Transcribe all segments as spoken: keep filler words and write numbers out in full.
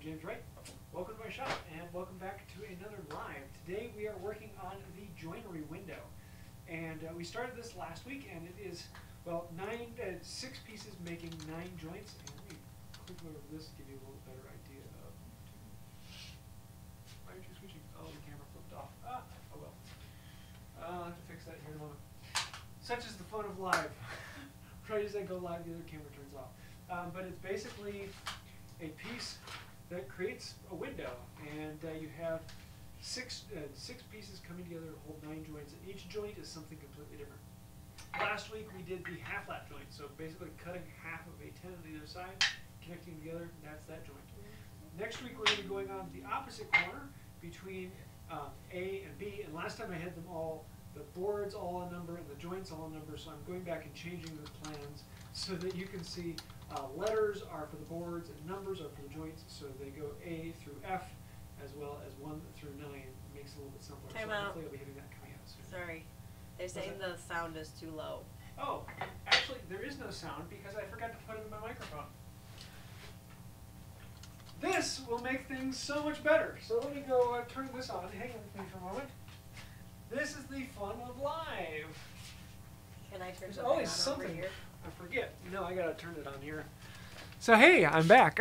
name's Wright. Welcome to my shop and welcome back to another live. Today we are working on the joinery window. And uh, we started this last week and it is, well, nine, uh, six pieces making nine joints. And let me click over this to give you a little better idea of... Why aren't you switching? Oh, the camera flipped off. Ah, oh well. Uh, I'll have to fix that here in a moment. Such is the fun of live. Right as I go live, the other camera turns off. Um, but it's basically a piece that creates a window, and uh, you have six uh, six pieces coming together to hold nine joints, and each joint is something completely different. Last week we did the half lap joint, so basically cutting half of a tenon on either side, connecting together, that's that joint. Next week we're going to be going on the opposite corner between um, A and B, and last time I had them all, the boards all a number and the joints all a number, so I'm going back and changing the plans so that you can see uh, letters are for the boards and numbers are for the joints, so they go A through F as well as one through nine. It makes it a little bit simpler. Time so out. hopefully I'll be hitting that coming out soon. Sorry. They're saying the sound is too low. Oh, actually there is no sound because I forgot to put it in my microphone. This will make things so much better. So let me go uh, turn this on. Hang on with me for a moment. This is the fun of live. Can I turn There's something always on something. over here? I forget. You know, I gotta turn it on here. So hey, I'm back.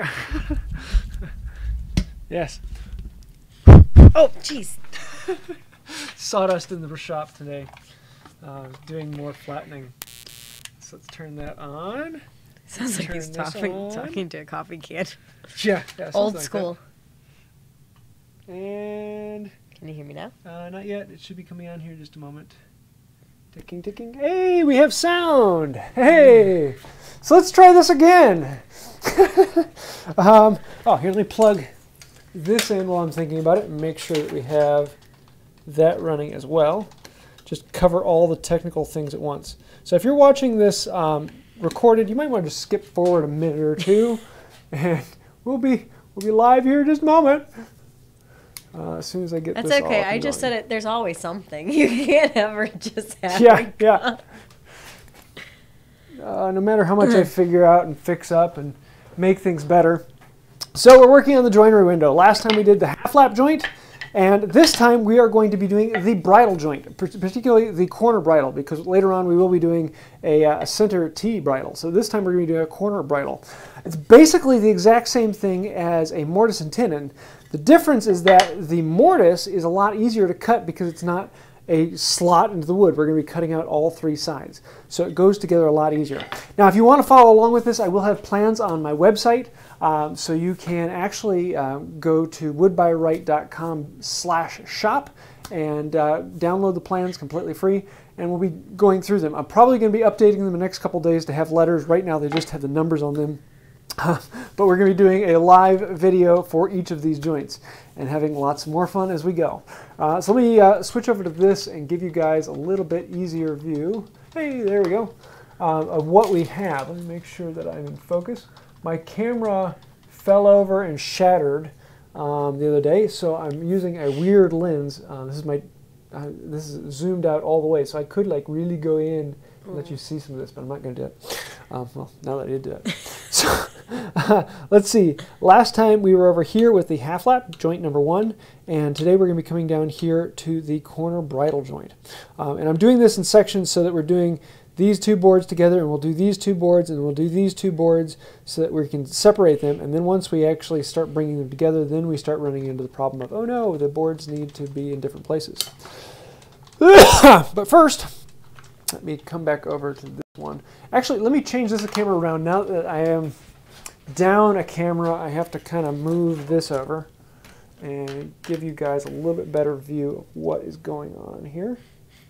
Yes. Oh, jeez. Sawdust in the shop today. Uh, doing more flattening. So let's turn that on. Sounds like Turn he's this talking, on. talking to a coffee can. Yeah, yeah. Old like school. that. And Can you hear me now? uh, not yet. It should be coming on here in just a moment. Ticking, ticking. Hey, we have sound. Hey. So let's try this again. um, oh, here, let me plug this in while I'm thinking about it and make sure that we have that running as well. Just cover all the technical things at once. So if you're watching this um, recorded, you might want to just skip forward a minute or two, and we'll be we'll be live here in just a moment. Uh, as soon as I get That's this okay. all I just going. said it. There's always something. You can't ever just have. Yeah, yeah. Uh, no matter how much I figure out and fix up and make things better. So we're working on the joinery window. Last time we did the half lap joint, and this time we are going to be doing the bridal joint, particularly the corner bridle, because later on we will be doing a, uh, a center T bridle. So this time we're going to be doing a corner bridle. It's basically the exact same thing as a mortise and tenon. The difference is that the mortise is a lot easier to cut because it's not a slot into the wood. We're going to be cutting out all three sides. So it goes together a lot easier. Now if you want to follow along with this, I will have plans on my website. Um, so you can actually uh, go to wood by wright dot com slash shop and uh, download the plans completely free, and we'll be going through them. I'm probably going to be updating them the next couple days to have letters. Right now they just have the numbers on them. But we're going to be doing a live video for each of these joints and having lots more fun as we go. Uh, so let me uh, switch over to this and give you guys a little bit easier view. Hey, there we go. Uh, of what we have. Let me make sure that I'm in focus. My camera fell over and shattered um, the other day, so I'm using a weird lens. Uh, this is my, uh, this is zoomed out all the way, so I could like really go in and let you see some of this, but I'm not going to do it. Um, well, now that I did do it. So, uh, let's see. Last time we were over here with the half lap joint number one, and today we're going to be coming down here to the corner bridal joint. Um, and I'm doing this in sections so that we're doing these two boards together, and we'll do these two boards, and we'll do these two boards so that we can separate them. And then once we actually start bringing them together, then we start running into the problem of, oh no, the boards need to be in different places. But first, let me come back over to this one. Actually, let me change this camera around. Now that I am down a camera, I have to kind of move this over and give you guys a little bit better view of what is going on here.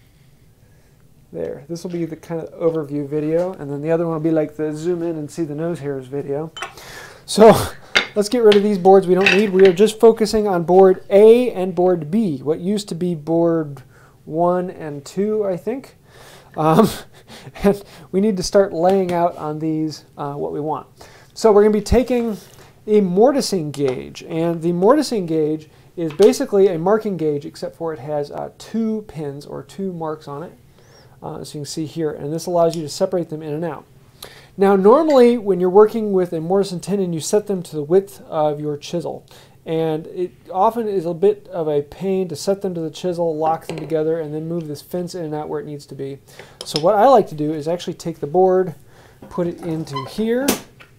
There, this will be the kind of overview video, and then the other one will be like the zoom in and see the nose hairs video. So let's get rid of these boards we don't need. We are just focusing on board A and board B, what used to be board one and two, I think. Um, and we need to start laying out on these uh, what we want. So we're going to be taking a mortising gauge, and the mortising gauge is basically a marking gauge, except for it has uh, two pins or two marks on it. Uh, as you can see here, and this allows you to separate them in and out. Now normally when you're working with a mortise and tenon, you set them to the width of your chisel. And it often is a bit of a pain to set them to the chisel, lock them together, and then move this fence in and out where it needs to be. So what I like to do is actually take the board, put it into here,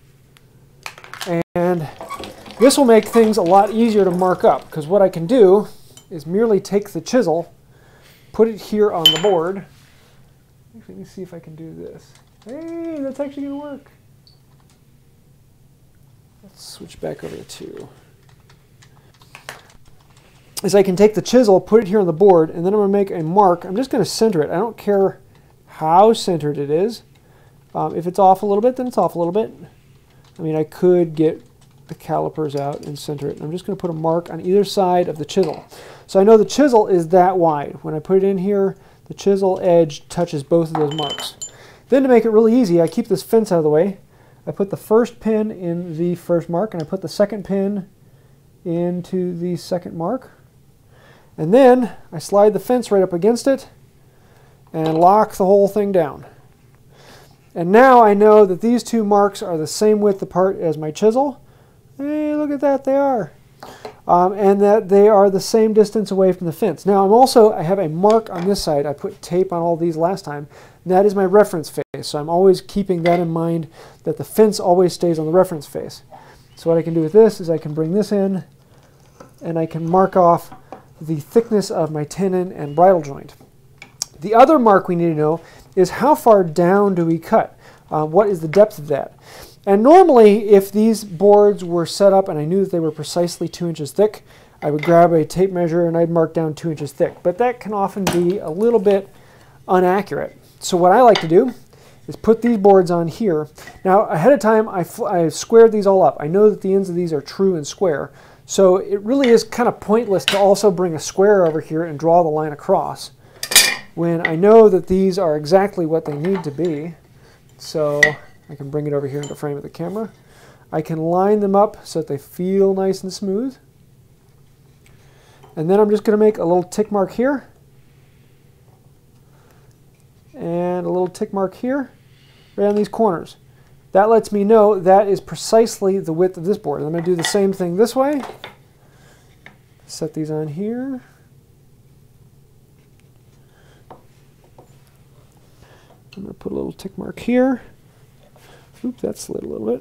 and this will make things a lot easier to mark up, because what I can do is merely take the chisel, put it here on the board. Actually, let me see if I can do this. Hey, that's actually going to work. Let's switch back over to two. Is I can take the chisel, put it here on the board, and then I'm going to make a mark. I'm just going to center it. I don't care how centered it is. Um, if it's off a little bit, then it's off a little bit. I mean, I could get the calipers out and center it. And I'm just going to put a mark on either side of the chisel. So I know the chisel is that wide. When I put it in here, the chisel edge touches both of those marks. Then to make it really easy, I keep this fence out of the way. I put the first pin in the first mark, and I put the second pin into the second mark. And then I slide the fence right up against it and lock the whole thing down. And now I know that these two marks are the same width apart as my chisel. Hey, look at that, they are. Um, and that they are the same distance away from the fence. Now I'm also, I have a mark on this side. I put tape on all these last time. And that is my reference face. So I'm always keeping that in mind, that the fence always stays on the reference face. So what I can do with this is I can bring this in and I can mark off the thickness of my tenon and bridle joint. The other mark we need to know is how far down do we cut? Uh, what is the depth of that? And normally, if these boards were set up and I knew that they were precisely two inches thick, I would grab a tape measure and I'd mark down two inches thick. But that can often be a little bit inaccurate. So what I like to do is put these boards on here. Now, ahead of time, I, I squared these all up. I know that the ends of these are true and square. So it really is kind of pointless to also bring a square over here and draw the line across when I know that these are exactly what they need to be. So I can bring it over here into frame of the camera. I can line them up so that they feel nice and smooth. And then I'm just going to make a little tick mark here and a little tick mark here right on these corners. That lets me know that is precisely the width of this board. I'm going to do the same thing this way. Set these on here. I'm going to put a little tick mark here. Oops, that slid a little bit.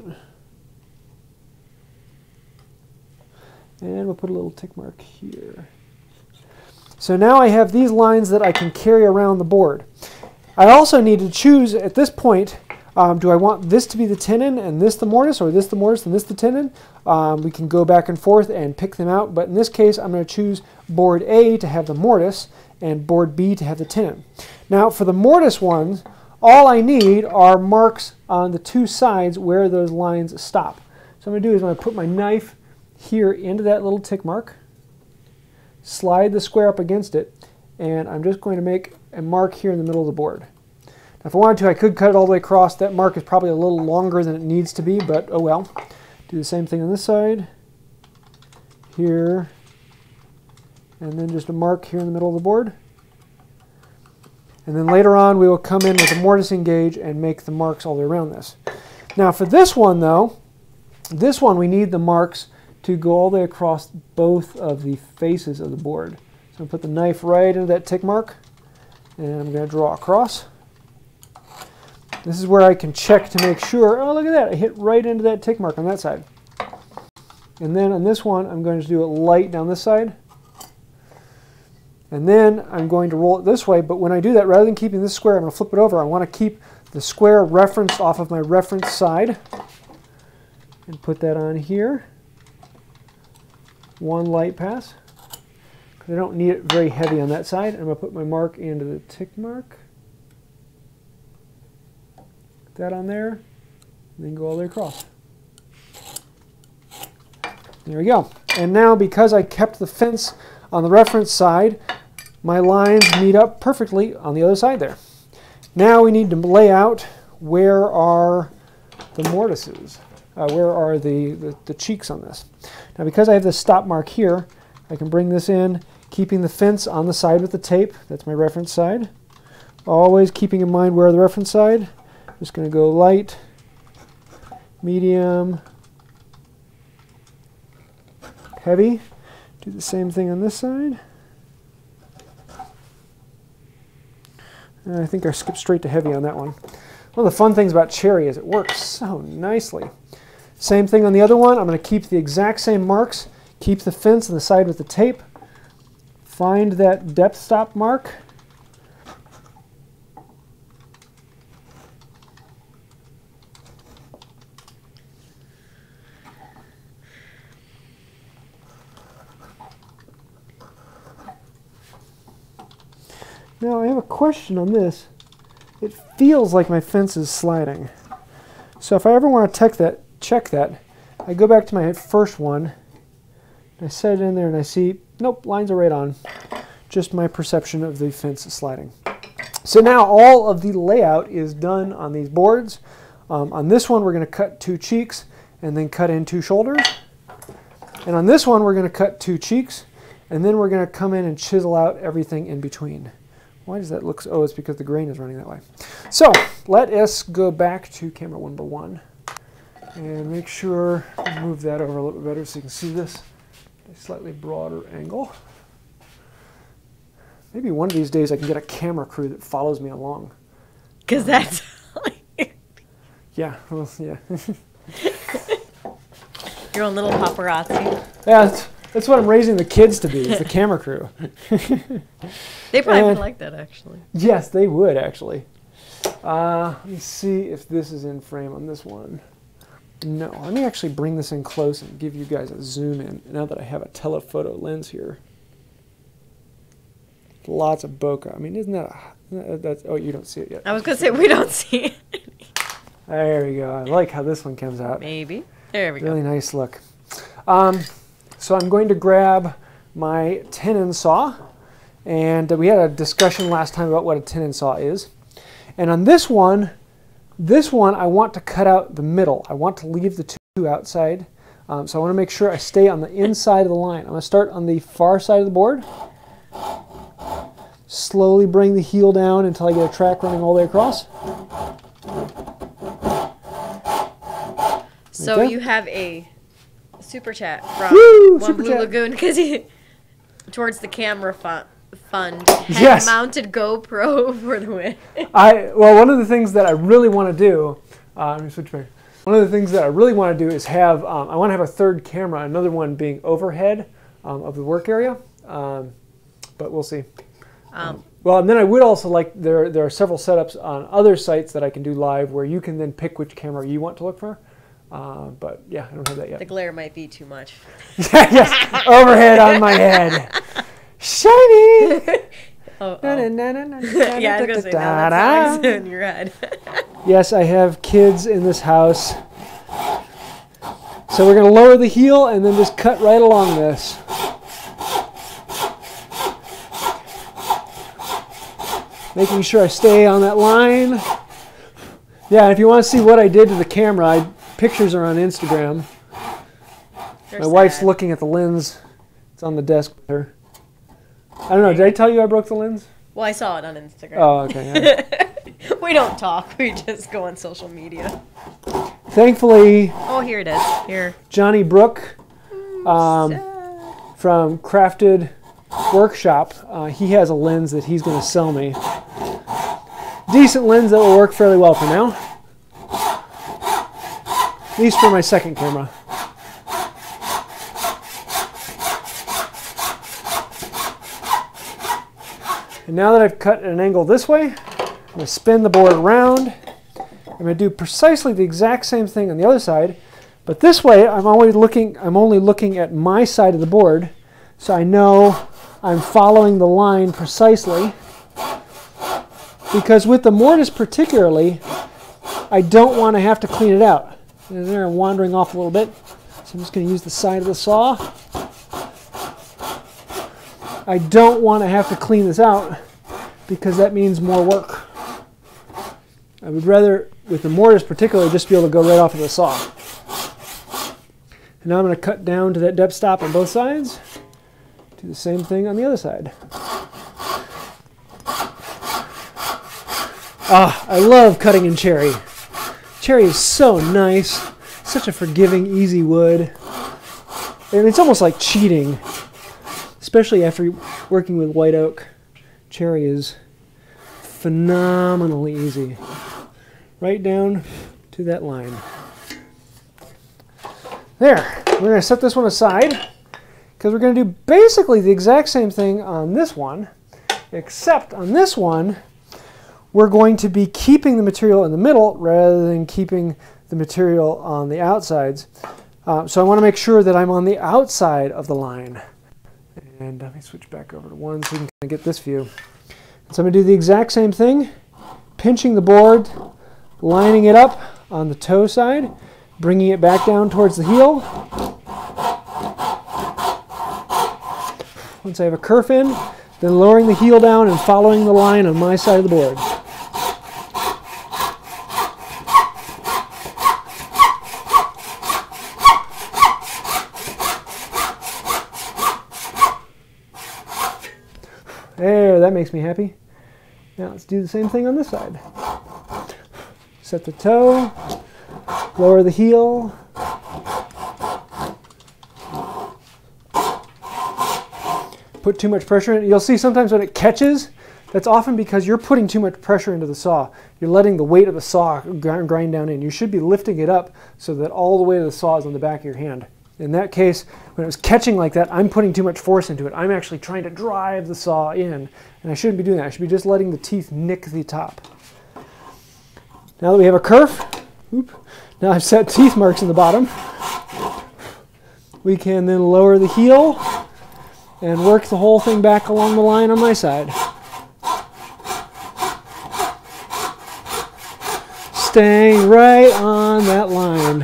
And we'll put a little tick mark here. So now I have these lines that I can carry around the board. I also need to choose at this point, um, do I want this to be the tenon and this the mortise, or this the mortise and this the tenon? Um, we can go back and forth and pick them out, but in this case I'm going to choose board A to have the mortise and board B to have the tenon. Now for the mortise ones, all I need are marks on the two sides where those lines stop. So what I'm going to do is I'm going to put my knife here into that little tick mark, slide the square up against it, and I'm just going to make a mark here in the middle of the board. Now if I wanted to, I could cut it all the way across. That mark is probably a little longer than it needs to be, but oh well. Do the same thing on this side, here, and then just a mark here in the middle of the board. And then later on we will come in with a mortising gauge and make the marks all the way around this. Now for this one though, this one we need the marks to go all the way across both of the faces of the board. So I'm going to put the knife right into that tick mark and I'm going to draw across. This is where I can check to make sure, oh look at that, I hit right into that tick mark on that side. And then on this one I'm going to do it light down this side. And then I'm going to roll it this way, but when I do that, rather than keeping this square, I'm going to flip it over. I want to keep the square referenced off of my reference side and put that on here. One light pass, because I don't need it very heavy on that side. I'm going to put my mark into the tick mark. Put that on there, and then go all the way across. There we go. And now because I kept the fence on the reference side, my lines meet up perfectly on the other side there. Now we need to lay out where are the mortises, uh, where are the, the, the cheeks on this. Now because I have this stop mark here, I can bring this in, keeping the fence on the side with the tape. That's my reference side. Always keeping in mind where the reference side. I'm just going to go light medium, heavy. Do the same thing on this side. And I think I skipped straight to heavy on that one. One of the fun things about cherry is it works so nicely. Same thing on the other one. I'm going to keep the exact same marks. Keep the fence on the side with the tape. Find that depth stop mark. Now I have a question on this. It feels like my fence is sliding. So if I ever want to check that, check that, I go back to my first one, I set it in there and I see, nope, lines are right on. Just my perception of the fence is sliding. So now all of the layout is done on these boards. Um, on this one we're going to cut two cheeks and then cut in two shoulders. And on this one we're going to cut two cheeks and then we're going to come in and chisel out everything in between. Why does that look so? Oh, it's because the grain is running that way. So let us go back to camera one by one and make sure I move that over a little bit better so you can see this at a slightly broader angle. Maybe one of these days I can get a camera crew that follows me along. Because that's... Yeah, well, yeah. Your own little paparazzi. Yeah, that's, that's what I'm raising the kids to be, is the camera crew. They probably And- would like that, actually. Yes, they would, actually. Uh, let me see if this is in frame on this one. No, let me actually bring this in close and give you guys a zoom in now that I have a telephoto lens here. Lots of bokeh. I mean, isn't that a... That's, oh, you don't see it yet. I was going to say, we don't see it. There we go. I like how this one comes out. Maybe. There we Really go. nice look. Um, so I'm going to grab my tenon saw. And uh, we had a discussion last time about what a tenon saw is. And on this one, this one I want to cut out the middle. I want to leave the two outside. Um, so I want to make sure I stay on the inside of the line. I'm going to start on the far side of the board. Slowly bring the heel down until I get a track running all the way across. So Okay. you have a super chat from Woo, One super Blue chat. Lagoon because he, towards the camera fun, fund, had Yes. mounted GoPro for the win. I well, one of the things that I really want to do. Uh, let me switch back. One of the things that I really want to do is have. Um, I want to have a third camera, another one being overhead um, of the work area. Um, but we'll see. Um, Well, and then I would also like there. There are several setups on other sites that I can do live where you can then pick which camera you want to look for. Uh, but yeah, I don't have that yet. the glare might be too much. Yes, overhead on my head, shiny. Oh, Na, na, oh. na, na, na, Yeah, I was going to say, now da, that song's da. in your head. Yes, I have kids in this house. So we're going to lower the heel and then just cut right along this. Making sure I stay on that line. Yeah, if you want to see what I did to the camera, I, pictures are on Instagram. They're My wife's sad. looking at the lens. It's on the desk with her. I don't know, did I tell you I broke the lens? Well, I saw it on Instagram. Oh, okay. Yeah. We don't talk. We just go on social media. Thankfully, Oh, here it is. Here. Johnny Brook um, from Crafted Workshop, uh, he has a lens that he's going to sell me. Decent lens that will work fairly well for now. At least for my second camera. And now that I've cut at an angle this way, I'm going to spin the board around. I'm going to do precisely the exact same thing on the other side, but this way I'm always looking, I'm only looking at my side of the board, so I know I'm following the line precisely. Because with the mortise particularly, I don't want to have to clean it out. And there I'm wandering off a little bit, so I'm just going to use the side of the saw. I don't want to have to clean this out because that means more work. I would rather, with the mortise particularly, just be able to go right off of the saw. And now I'm going to cut down to that depth stop on both sides. Do the same thing on the other side. Ah, I love cutting in cherry. Cherry is so nice. Such a forgiving, easy wood. And it's almost like cheating, especially after working with white oak. Cherry is phenomenally easy. Right down to that line. There. We're going to set this one aside because we're going to do basically the exact same thing on this one, except on this one, we're going to be keeping the material in the middle rather than keeping the material on the outsides. Uh, so I want to make sure that I'm on the outside of the line. And let me switch back over to one so we can kind of get this view. So I'm going to do the exact same thing, pinching the board, lining it up on the toe side, bringing it back down towards the heel. Once I have a kerf in, then lowering the heel down and following the line on my side of the board. There, that makes me happy. Now let's do the same thing on this side. Set the toe, lower the heel. Put too much pressure in it. You'll see sometimes when it catches, that's often because you're putting too much pressure into the saw. You're letting the weight of the saw grind down in. You should be lifting it up so that all the weight of the saw is on the back of your hand. In that case, when it was catching like that, I'm putting too much force into it. I'm actually trying to drive the saw in, and I shouldn't be doing that. I should be just letting the teeth nick the top. Now that we have a kerf, whoop, now I've set teeth marks in the bottom, we can then lower the heel and work the whole thing back along the line on my side. Staying right on that line.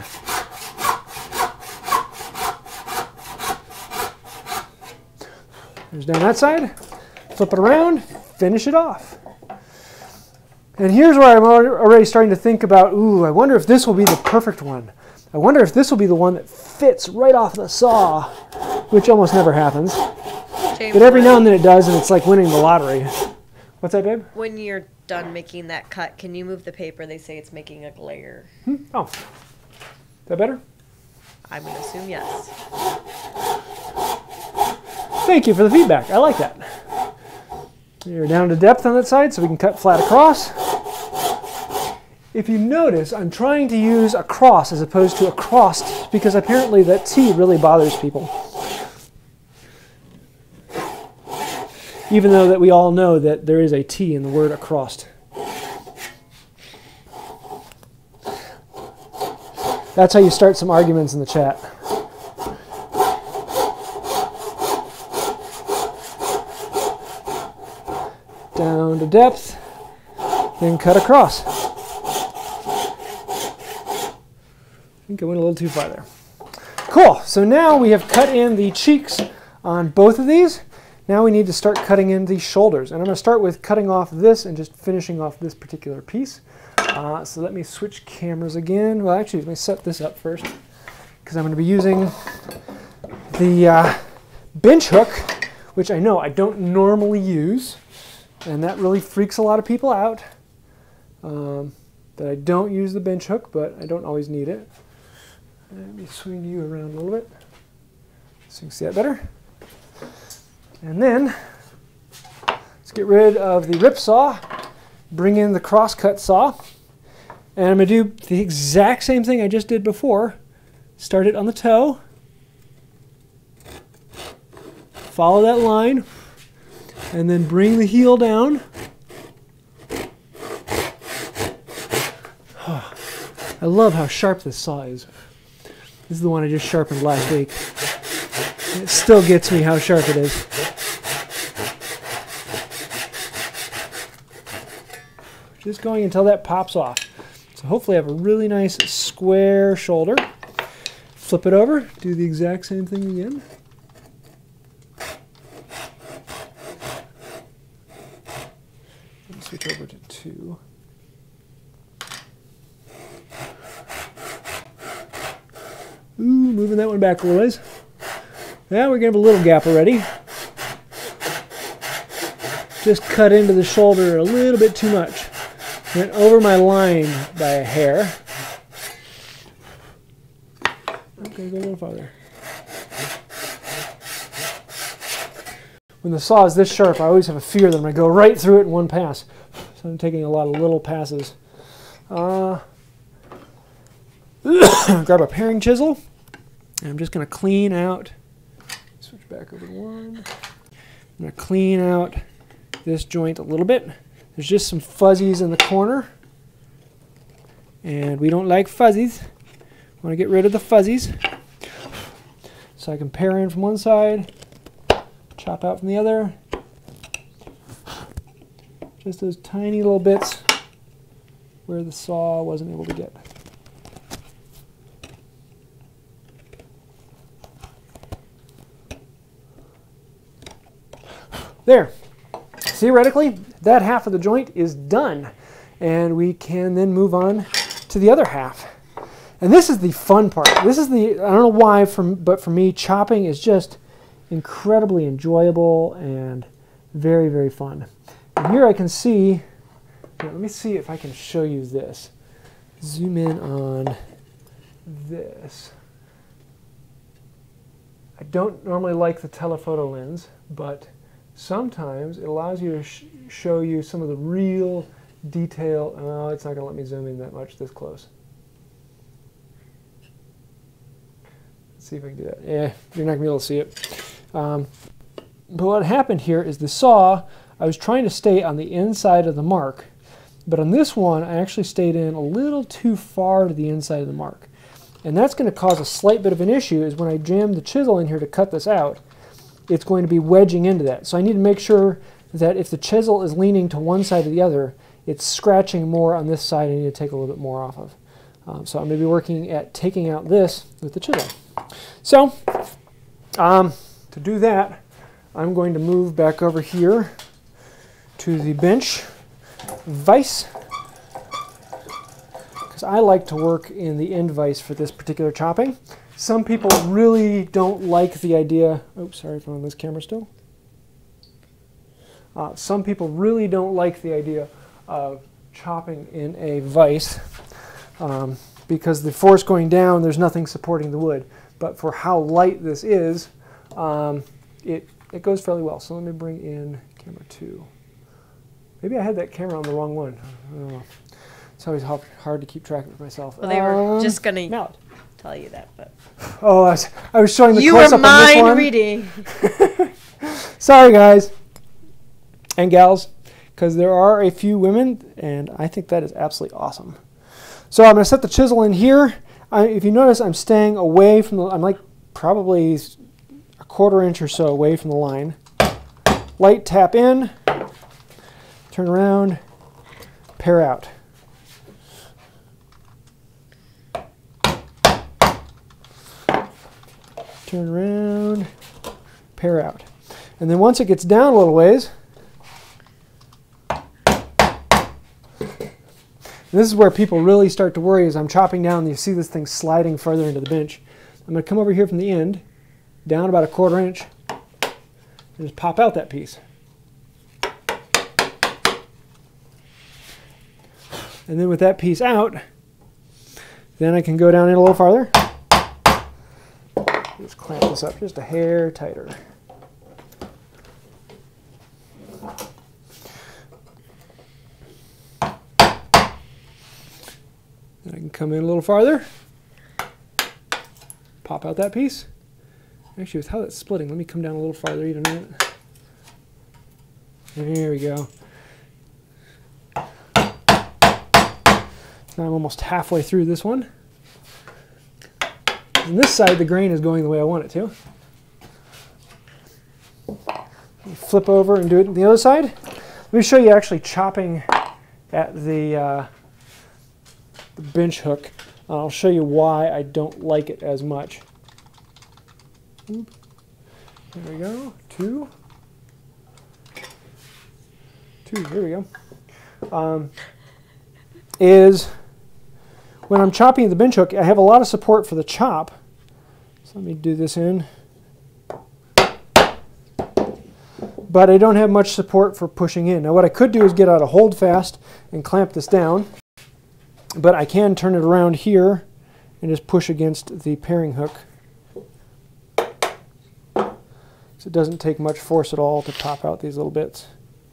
There's down that side, flip it around, finish it off. And here's where I'm already starting to think about, ooh, I wonder if this will be the perfect one. I wonder if this will be the one that fits right off the saw, which almost never happens. James, But every now and then it does, and it's like winning the lottery. What's that, babe? when you're done making that cut, can you move the paper? They say it's making a glare. Hmm? Oh, is that better? I'm going to assume yes. Thank you for the feedback. I like that. You're down to depth on that side, so we can cut flat across. If you notice, I'm trying to use a cross as opposed to a crossed because apparently that T really bothers people. Even though that we all know that there is a T in the word across. That's how you start some arguments in the chat. Down to depth, then cut across. I think I went a little too far there. Cool, so now we have cut in the cheeks on both of these. Now we need to start cutting in the shoulders. And I'm going to start with cutting off this and just finishing off this particular piece. Uh, so let me switch cameras again. Well, actually, let me set this up first because I'm going to be using the uh, bench hook, which I know I don't normally use. And that really freaks a lot of people out, um, that I don't use the bench hook, but I don't always need it. Let me swing you around a little bit so you can see that better. And then let's get rid of the rip saw, bring in the crosscut saw, and I'm going to do the exact same thing I just did before. Start it on the toe, follow that line, and then bring the heel down. Oh, I love how sharp this saw is. This is the one I just sharpened last week. It still gets me how sharp it is. Just going until that pops off. So hopefully I have a really nice square shoulder. Flip it over, do the exact same thing again. Switch over to two. Ooh, moving that one back a little ways. Now we're going to have a little gap already. Just cut into the shoulder a little bit too much. Went over my line by a hair. Gotta go a little farther. When the saw is this sharp, I always have a fear that I'm going to go right through it in one pass. So I'm taking a lot of little passes. Uh, grab a paring chisel. And I'm just going to clean out, switch back over to one. I'm going to clean out this joint a little bit. There's just some fuzzies in the corner. And we don't like fuzzies. I want to get rid of the fuzzies. So I can pare in from one side, chop out from the other. Just those tiny little bits where the saw wasn't able to get. There. Theoretically, that half of the joint is done. And we can then move on to the other half. And this is the fun part. This is the, I don't know why, for, but for me, chopping is just incredibly enjoyable and very, very fun. And here I can see, here, let me see if I can show you this. Zoom in on this. I don't normally like the telephoto lens, but sometimes it allows you to sh show you some of the real detail. Oh, it's not going to let me zoom in that much this close. Let's see if I can do that. Yeah, you're not going to be able to see it. Um, but what happened here is the saw, I was trying to stay on the inside of the mark, but on this one I actually stayed in a little too far to the inside of the mark. And that's going to cause a slight bit of an issue is when I jam the chisel in here to cut this out, it's going to be wedging into that. So I need to make sure that if the chisel is leaning to one side or the other, it's scratching more on this side. I need to take a little bit more off of. Um, so I'm going to be working at taking out this with the chisel. So um, to do that, I'm going to move back over here to the bench vise, because I like to work in the end vise for this particular chopping. Some people really don't like the idea, oops, sorry if I'm on this camera still. Uh, some people really don't like the idea of chopping in a vise um, because the force going down, there's nothing supporting the wood. But for how light this is, um, it, it goes fairly well. So let me bring in camera two. Maybe I had that camera on the wrong one. I don't know. It's always hard to keep track of myself. Well, they were um, just going to tell you that, but oh, I was, I was showing the you close were up on this one. mind reading. Sorry, guys and gals, because there are a few women, and I think that is absolutely awesome. So I'm going to set the chisel in here. I, if you notice, I'm staying away from the. I'm like probably a quarter inch or so away from the line. Light tap in, turn around, pare out. Turn around, pare out. And then once it gets down a little ways, and this is where people really start to worry as I'm chopping down and you see this thing sliding further into the bench. I'm going to come over here from the end, down about a quarter inch, and just pop out that piece. And then with that piece out, then I can go down in a little farther. Just clamp this up just a hair tighter. Then I can come in a little farther, pop out that piece. Actually, with how that's splitting, let me come down a little farther even a minute. There we go. Now I'm almost halfway through this one. On this side, the grain is going the way I want it to. Flip over and do it on the other side. Let me show you actually chopping at the, uh, the bench hook. I'll show you why I don't like it as much. There we go. Two. Two. There we go. Um, is when I'm chopping the bench hook, I have a lot of support for the chop. So let me do this in. But I don't have much support for pushing in. Now what I could do is get out a hold fast and clamp this down. But I can turn it around here and just push against the paring hook So it doesn't take much force at all to pop out these little bits.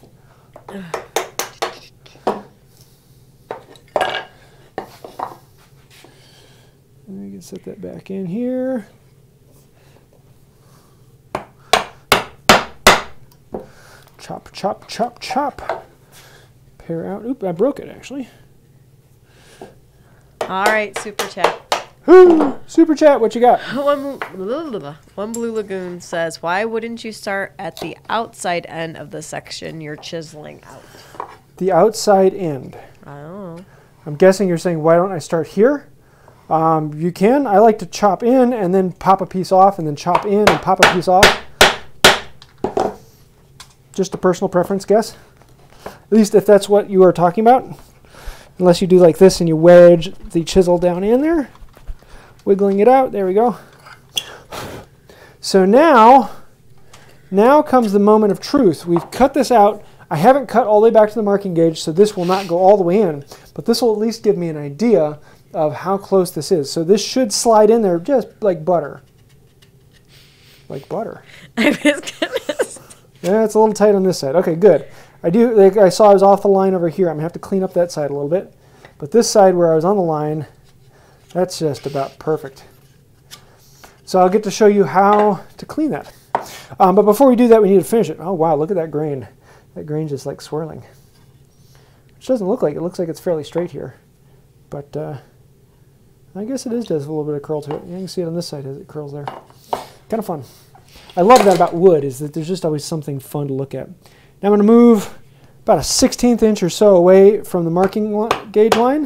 And we can set that back in here. Chop, chop, chop, chop. Pare out. Oop, I broke it actually. All right, super chat. Woo! Super chat, what you got? One, one Blue Lagoon says, why wouldn't you start at the outside end of the section you're chiseling out? The outside end. I don't know. I'm guessing you're saying, why don't I start here? Um, you can. I like to chop in and then pop a piece off and then chop in and pop a piece off. Just a personal preference guess. At least if that's what you are talking about. Unless you do like this and you wedge the chisel down in there. Wiggling it out. There we go. So now, now comes the moment of truth. We've cut this out. I haven't cut all the way back to the marking gauge, so this will not go all the way in. But this will at least give me an idea of how close this is. So this should slide in there just like butter. Like butter. I was gonna say. Yeah, it's a little tight on this side. Okay, good. I do. Like I saw I was off the line over here. I'm gonna have to clean up that side a little bit. But this side where I was on the line, that's just about perfect. So I'll get to show you how to clean that. Um, but before we do that, we need to finish it. Oh wow, look at that grain. That grain's just like swirling. Which doesn't look like it. It looks like it's fairly straight here. But uh, I guess it is does a little bit of curl to it. You can see it on this side as it curls there. Kind of fun. I love that about wood, is that there's just always something fun to look at. Now I'm going to move about a sixteenth inch or so away from the marking gauge line.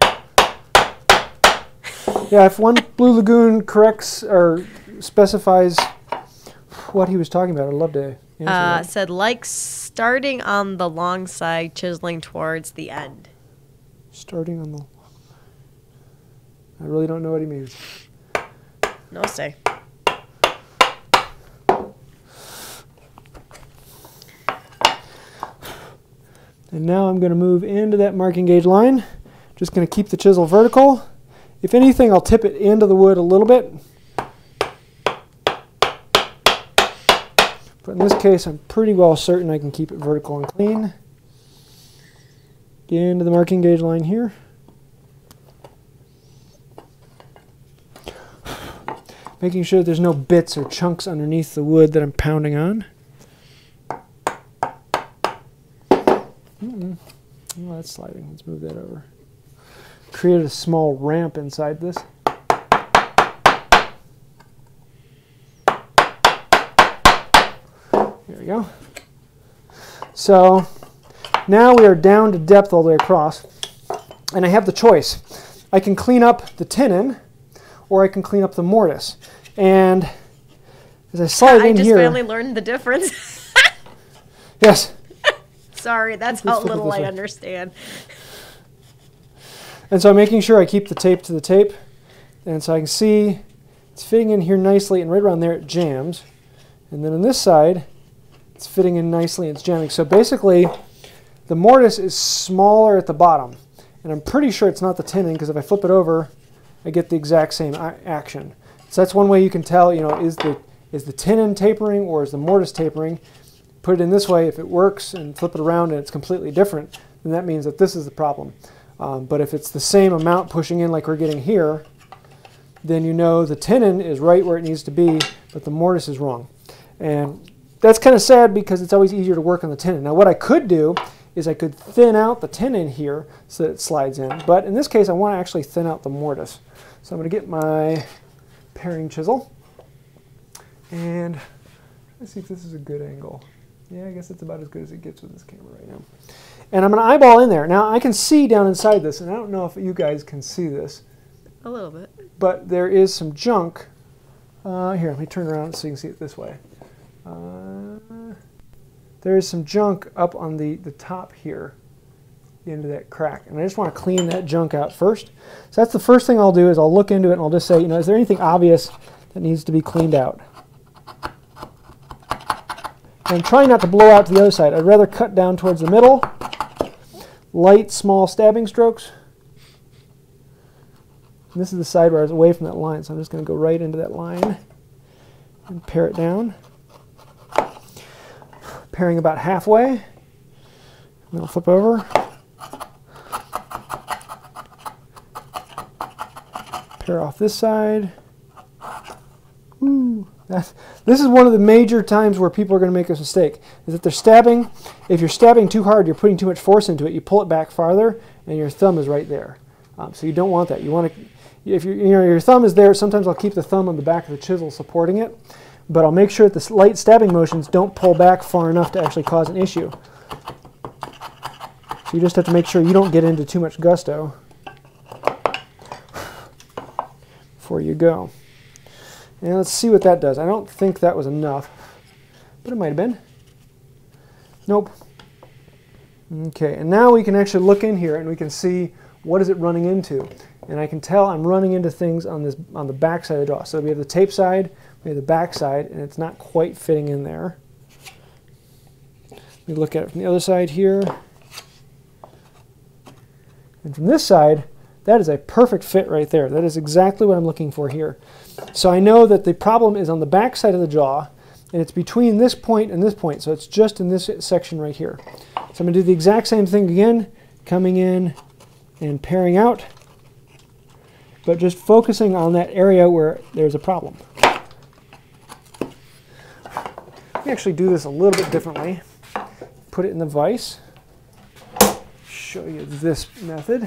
Yeah, if one Blue Lagoon corrects or specifies what he was talking about, I'd love to answer Uh, that. said, like starting on the long side, chiseling towards the end. Starting on the... I really don't know what he means. No say. And now I'm going to move into that marking gauge line. Just going to keep the chisel vertical. If anything, I'll tip it into the wood a little bit. But in this case, I'm pretty well certain I can keep it vertical and clean. Get into the marking gauge line here. Making sure there's no bits or chunks underneath the wood that I'm pounding on. Mm-mm. Oh, that's sliding. Let's move that over. Created a small ramp inside this. There we go. So now we are down to depth all the way across, and I have the choice. I can clean up the tenon, or I can clean up the mortise. And as I slide I in just here, finally learned the difference. yes. Sorry, that's Let's how flip it little this I way. understand. And so I'm making sure I keep the tape to the tape, and so I can see it's fitting in here nicely, and right around there it jams. And then on this side, it's fitting in nicely and it's jamming. So basically, the mortise is smaller at the bottom, and I'm pretty sure it's not the tenon, because if I flip it over, I get the exact same action. So that's one way you can tell, you know, is the is the tenon tapering or is the mortise tapering? Put it in this way. If it works, and flip it around and it's completely different, then that means that this is the problem. Um, but if it's the same amount pushing in like we're getting here, then you know the tenon is right where it needs to be, but the mortise is wrong. And that's kind of sad, because it's always easier to work on the tenon. Now what I could do is I could thin out the tenon here so that it slides in. But in this case, I want to actually thin out the mortise. So I'm going to get my paring chisel. And let's see if this is a good angle. Yeah, I guess it's about as good as it gets with this camera right now. And I'm going to eyeball in there. Now I can see down inside this, and I don't know if you guys can see this. A little bit. But there is some junk. Uh, here, let me turn around so you can see it this way. Uh, there is some junk up on the, the top here, the end of that crack. And I just want to clean that junk out first. So that's the first thing I'll do, is I'll look into it and I'll just say, you know, is there anything obvious that needs to be cleaned out? And try not to blow out to the other side. I'd rather cut down towards the middle. Light, small stabbing strokes. And this is the side where I was away from that line, so I'm just going to go right into that line and pare it down. paring about halfway. And I'll flip over. Pare off this side. Ooh, that's, this is one of the major times where people are going to make a mistake. Is that they're stabbing. If you're stabbing too hard, you're putting too much force into it. You pull it back farther, and your thumb is right there. Um, so you don't want that. You want to, if you, you know, your thumb is there. Sometimes I'll keep the thumb on the back of the chisel supporting it, but I'll make sure that the light stabbing motions don't pull back far enough to actually cause an issue. So you just have to make sure you don't get into too much gusto before you go. And let's see what that does. I don't think that was enough, but it might have been. Nope. Okay, and now we can actually look in here and we can see what is it running into. And I can tell I'm running into things on this on the back side of the jaw. So we have the tape side, we have the back side, and it's not quite fitting in there. We look at it from the other side here. And from this side, that is a perfect fit right there. That is exactly what I'm looking for here. So I know that the problem is on the back side of the jaw, and it's between this point and this point. So it's just in this section right here. So I'm going to do the exact same thing again, coming in and paring out, but just focusing on that area where there's a problem. Let me actually do this a little bit differently. Put it in the vise. Show you this method.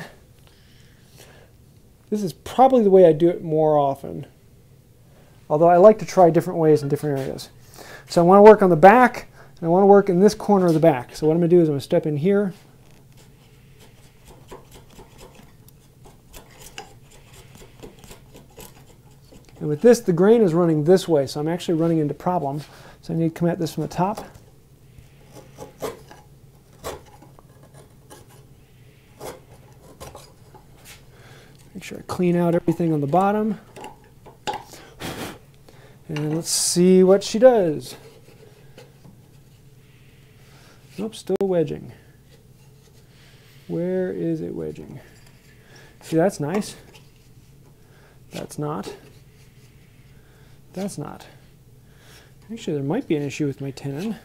This is probably the way I do it more often, although I like to try different ways in different areas. So I want to work on the back, and I want to work in this corner of the back. So what I'm going to do is I'm going to step in here. And with this, the grain is running this way, so I'm actually running into problems. So I need to come at this from the top. Make sure I clean out everything on the bottom. And let's see what she does. Nope, still wedging. Where is it wedging? See, that's nice. That's not. That's not. Actually, there might be an issue with my tenon.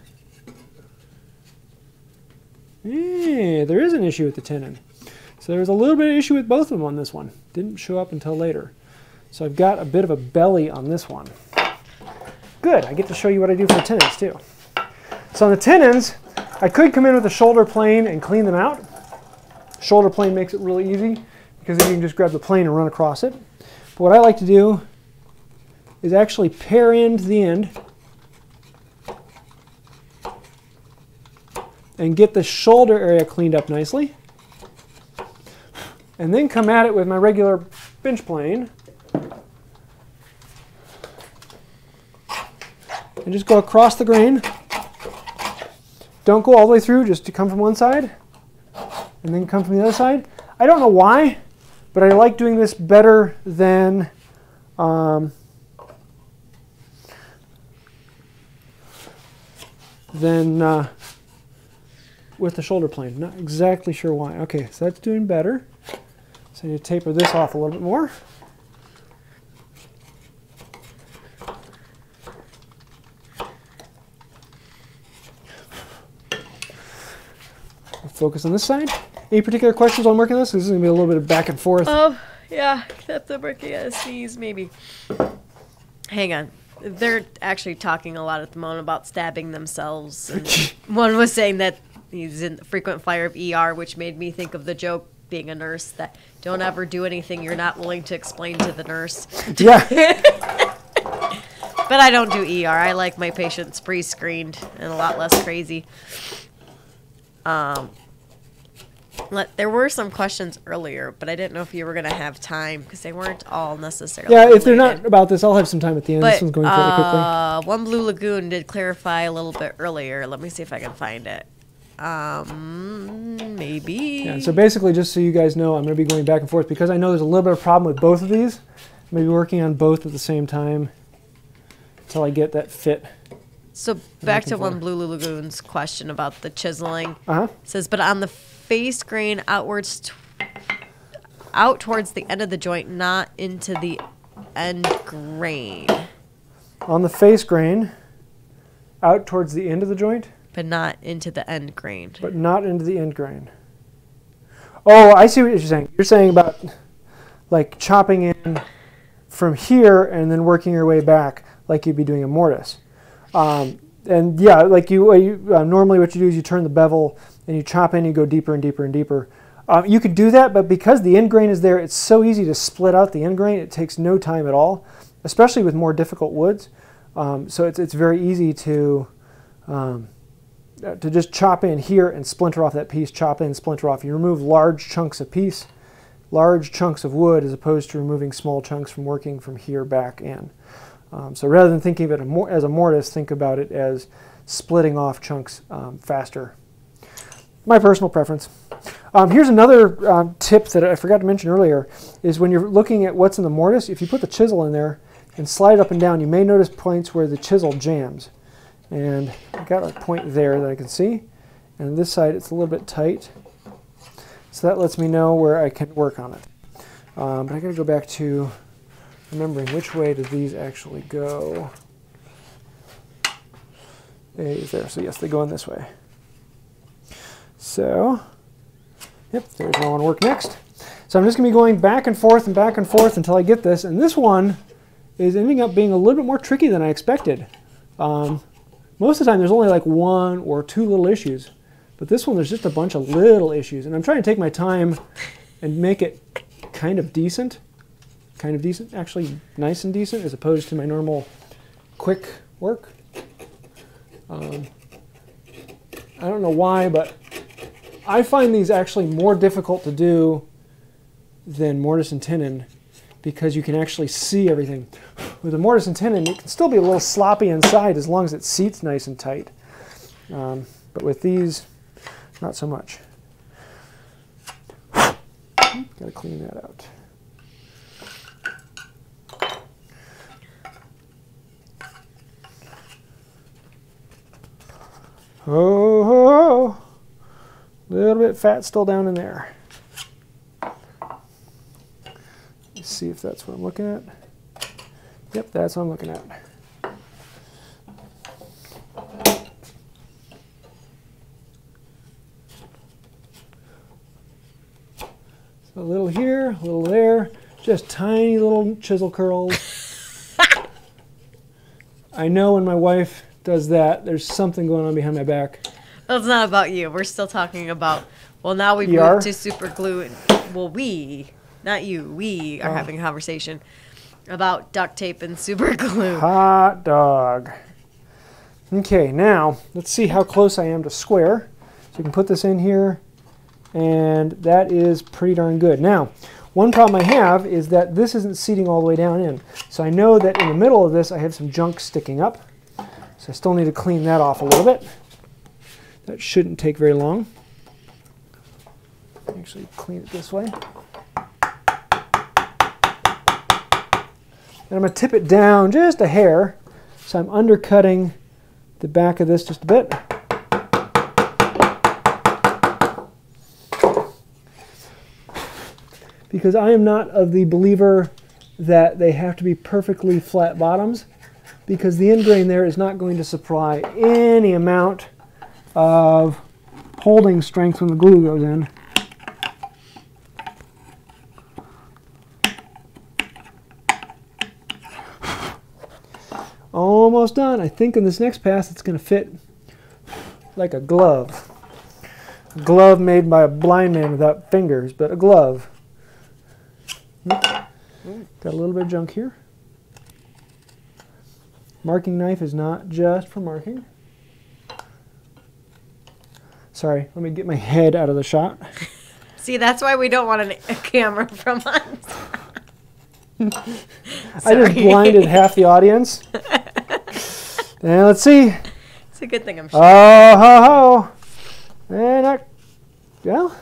Yeah, there is an issue with the tenon. So there's a little bit of issue with both of them on this one. Didn't show up until later. So I've got a bit of a belly on this one. Good, I get to show you what I do for the tenons too. So on the tenons, I could come in with a shoulder plane and clean them out. Shoulder plane makes it really easy because then you can just grab the plane and run across it. But what I like to do is actually pare end the end and get the shoulder area cleaned up nicely. And then come at it with my regular bench plane and just go across the grain. Don't go all the way through, just to come from one side and then come from the other side. I don't know why, but I like doing this better than um, than uh, with the shoulder plane. Not exactly sure why. Okay, so that's doing better. So I need to taper this off a little bit more. Focus on this side. Any particular questions while I'm working on this? This is going to be a little bit of back and forth. Oh, yeah, except I'm working at a sneeze, maybe. Hang on. They're actually talking a lot at the moment about stabbing themselves. And one was saying that he's in frequent flyer of E R, which made me think of the joke, being a nurse, that don't ever do anything you're not willing to explain to the nurse. Yeah. But I don't do E R. I like my patients pre-screened and a lot less crazy. Um, let, there were some questions earlier, but I didn't know if you were going to have time because they weren't all necessarily Yeah, related. if they're not about this, I'll have some time at the end. But, this one's going fairly quickly. Uh, One Blue Lagoon did clarify a little bit earlier. Let me see if I can find it. Um, maybe. Yeah, so basically, just so you guys know, I'm going to be going back and forth because I know there's a little bit of problem with both of these. I'm going to be working on both at the same time until I get that fit. So back to One Blue Lagoon's question about the chiseling. Uh-huh. It says, but on the face grain outwards, t out towards the end of the joint, not into the end grain. On the face grain, out towards the end of the joint? But not into the end grain. But not into the end grain. Oh, I see what you're saying. You're saying about like chopping in from here and then working your way back like you'd be doing a mortise. Um, and yeah, like you, you uh, normally what you do is you turn the bevel and you chop in, you go deeper and deeper and deeper. Um, you could do that, but because the end grain is there, it's so easy to split out the end grain. It takes no time at all, especially with more difficult woods. Um, so it's, it's very easy to um, to just chop in here and splinter off that piece, chop in, splinter off. You remove large chunks of piece, large chunks of wood, as opposed to removing small chunks from working from here back in. Um, so rather than thinking of it as a mortise, think about it as splitting off chunks um, faster. My personal preference. Um, here's another um, tip that I forgot to mention earlier, is when you're looking at what's in the mortise, if you put the chisel in there and slide up and down, you may notice points where the chisel jams. And I've got a point there that I can see. And on this side, it's a little bit tight. So that lets me know where I can work on it. Um, but I got to go back to remembering which way do these actually go. A is there. So yes, they go in this way. So, yep, there's where I want to work next. So I'm just going to be going back and forth and back and forth until I get this. And this one is ending up being a little bit more tricky than I expected. Um, most of the time there's only like one or two little issues. But this one there's just a bunch of little issues. And I'm trying to take my time and make it kind of decent. Kind of decent, actually nice and decent, as opposed to my normal quick work. Um, I don't know why, but I find these actually more difficult to do than mortise and tenon because you can actually see everything. With a mortise and tenon, it can still be a little sloppy inside as long as it seats nice and tight. Um, but with these, not so much. Gotta clean that out. Oh, oh, oh. A little bit fat still down in there. Let's see if that's what I'm looking at. Yep, that's what I'm looking at. So a little here, a little there, just tiny little chisel curls. I know when my wife does that, there's something going on behind my back. Well, it's not about you. We're still talking about, well, now we've We moved are? to super glue. And, well, we, not you, we are Oh. having a conversation about duct tape and super glue. Hot dog. Okay, now let's see how close I am to square. So you can put this in here, and that is pretty darn good. Now, one problem I have is that this isn't seating all the way down in. So I know that in the middle of this I have some junk sticking up. So I still need to clean that off a little bit. That shouldn't take very long. Actually, clean it this way. And I'm going to tip it down just a hair, so I'm undercutting the back of this just a bit. Because I am not of the believer that they have to be perfectly flat bottoms, because the end grain there is not going to supply any amount of holding strength when the glue goes in. Almost done. I think in this next pass it's going to fit like a glove. A glove made by a blind man without fingers, but a glove. Got a little bit of junk here. Marking knife is not just for marking. Sorry, let me get my head out of the shot. See, that's why we don't want an, a camera from us. I just blinded half the audience. And let's see. It's a good thing I'm sure. Oh, ho, ho. And I, well,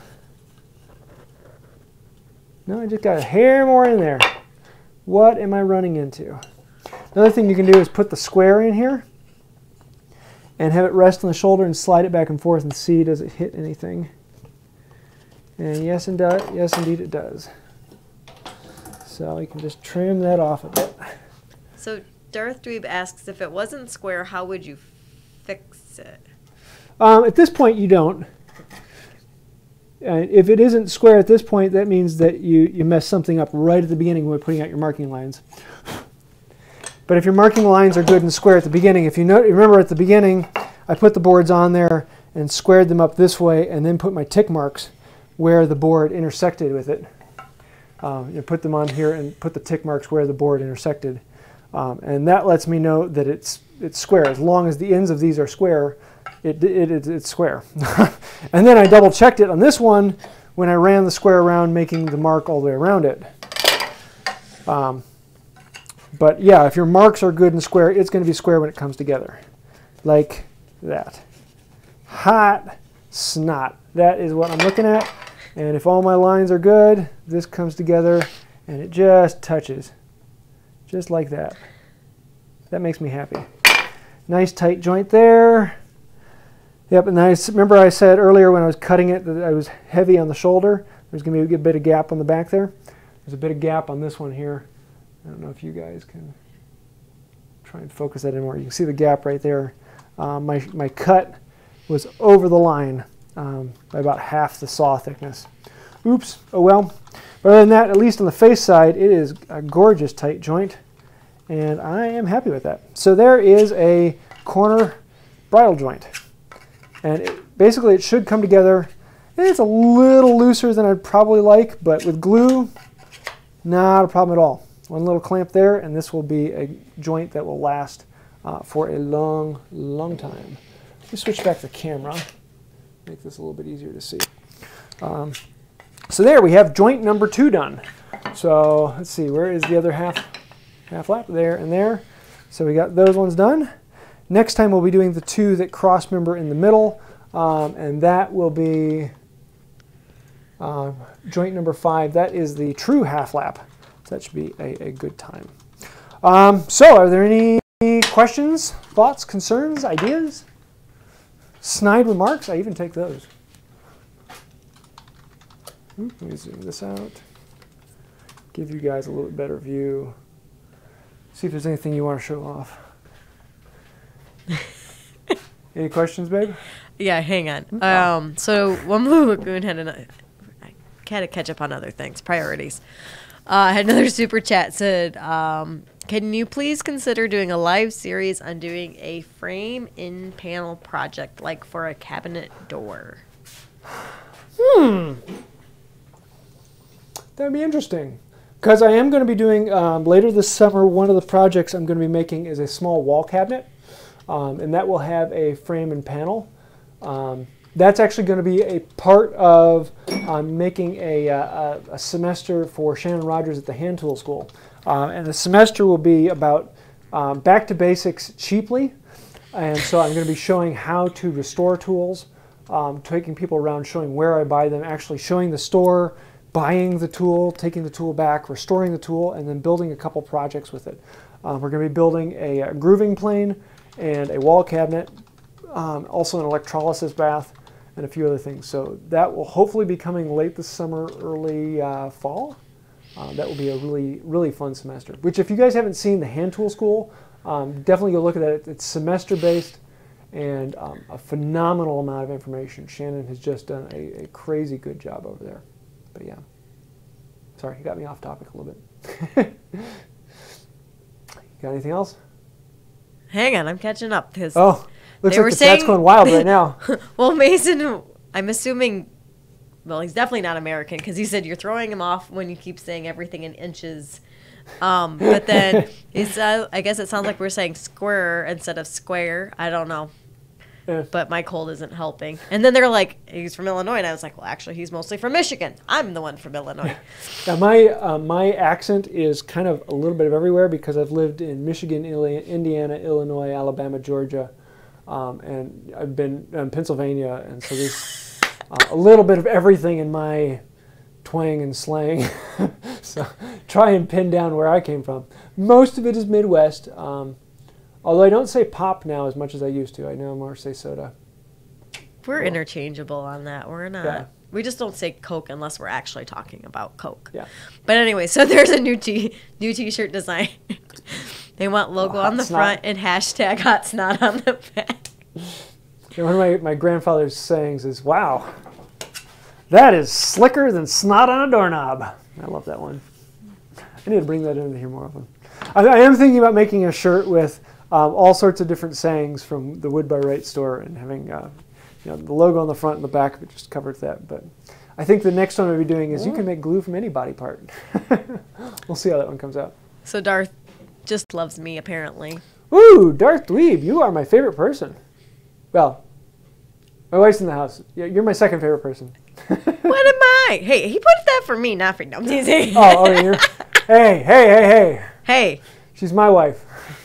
no, I just got a hair more in there. What am I running into? Another thing you can do is put the square in here and have it rest on the shoulder and slide it back and forth and see does it hit anything. And yes, and do, yes, indeed it does. So you can just trim that off a bit. So Darth Dweeb asks, if it wasn't square, how would you fix it? Um, at this point, you don't. Uh, if it isn't square at this point, that means that you, you mess something up right at the beginning when putting out your marking lines. But if your marking lines are good and square at the beginning, if you know, remember at the beginning, I put the boards on there and squared them up this way and then put my tick marks where the board intersected with it. Um, you put them on here and put the tick marks where the board intersected. Um, and that lets me know that it's, it's square. As long as the ends of these are square, It, it, it, it's square. And then I double checked it on this one when I ran the square around, making the mark all the way around it. Um, but yeah, if your marks are good and square, it's going to be square when it comes together. Like that. Hot snot. That is what I'm looking at. And if all my lines are good, this comes together and it just touches. Just like that. That makes me happy. Nice tight joint there. Yep, and I remember I said earlier when I was cutting it that I was heavy on the shoulder. There's going to be a bit of gap on the back there. There's a bit of gap on this one here. I don't know if you guys can try and focus that in more. You can see the gap right there. Um, my, my cut was over the line um, by about half the saw thickness. Oops, oh well. But other than that, at least on the face side, it is a gorgeous tight joint. And I am happy with that. So there is a corner bridal joint. And it, basically it should come together. It's a little looser than I'd probably like, but with glue, not a problem at all. One little clamp there, and this will be a joint that will last uh, for a long, long time. Let me switch back the camera, make this a little bit easier to see. Um, so there, we have joint number two done. So let's see, where is the other half, half lap? There and there. So we got those ones done. Next time we'll be doing the two that cross member in the middle, um, and that will be uh, joint number five. That is the true half lap. So that should be a, a good time. Um, so are there any questions, thoughts, concerns, ideas? Snide remarks? I even take those. Oop, let me zoom this out. Give you guys a little bit better view. See if there's anything you want to show off. Any questions, babe? Yeah, hang on. Um, so one Blue Lagoon had another. I had to catch up on other things, priorities. Uh, I had another super chat said, um, "Can you please consider doing a live series on doing a frame in panel project, like for a cabinet door?" Hmm. That'd be interesting. Because I am going to be doing um, later this summer. One of the projects I'm going to be making is a small wall cabinet. Um, and that will have a frame and panel. Um, that's actually going to be a part of um, making a, a, a semester for Shannon Rogers at the Hand Tool School. Uh, and the semester will be about um, back to basics cheaply. And so I'm going to be showing how to restore tools, um, taking people around, showing where I buy them, actually showing the store, buying the tool, taking the tool back, restoring the tool, and then building a couple projects with it. Um, we're going to be building a, a grooving plane, and a wall cabinet, um, also an electrolysis bath, and a few other things. So that will hopefully be coming late this summer, early uh, fall. Uh, that will be a really, really fun semester. Which, if you guys haven't seen the Hand Tool School, um, definitely go look at that. It's semester-based and um, a phenomenal amount of information. Shannon has just done a, a crazy good job over there. But yeah, sorry, you got me off topic a little bit. Got anything else? Hang on, I'm catching up. Because oh, looks they like were the saying, cat's going wild right now. Well, Mason, I'm assuming, well, he's definitely not American because he said you're throwing him off when you keep saying everything in inches. Um, but then it's, uh, I guess it sounds like we're saying square instead of square. I don't know. Yeah. But my cold isn't helping. And then they're like, he's from Illinois. And I was like, well, actually, he's mostly from Michigan. I'm the one from Illinois. Now, my, uh, my accent is kind of a little bit of everywhere because I've lived in Michigan, Indiana, Illinois, Alabama, Georgia, um, and I've been in Pennsylvania. And so there's uh, a little bit of everything in my twang and slang. So try and pin down where I came from. Most of it is Midwest. Um, Although I don't say pop now as much as I used to. I now more say soda. We're well, interchangeable on that. We're not. Yeah. We just don't say Coke unless we're actually talking about Coke. Yeah. But anyway, so there's a new t new T-shirt design. They want logo oh, on the snot. front and hashtag hot snot on the back. You know, one of my, my grandfather's sayings is, wow, that is slicker than snot on a doorknob. I love that one. I need to bring that into here more often. I, I am thinking about making a shirt with um, all sorts of different sayings from the Wood by Wright store and having uh, you know, the logo on the front and the back of it just covers that. But I think the next one I'll be doing is you can make glue from any body part. We'll see how that one comes out. So Darth just loves me, apparently. Ooh, Darth Dweeb, you are my favorite person. Well, my wife's in the house. You're my second favorite person. What am I? Hey, he put that for me, not for no. Oh, okay. You're, hey, hey, hey, hey. Hey. She's my wife.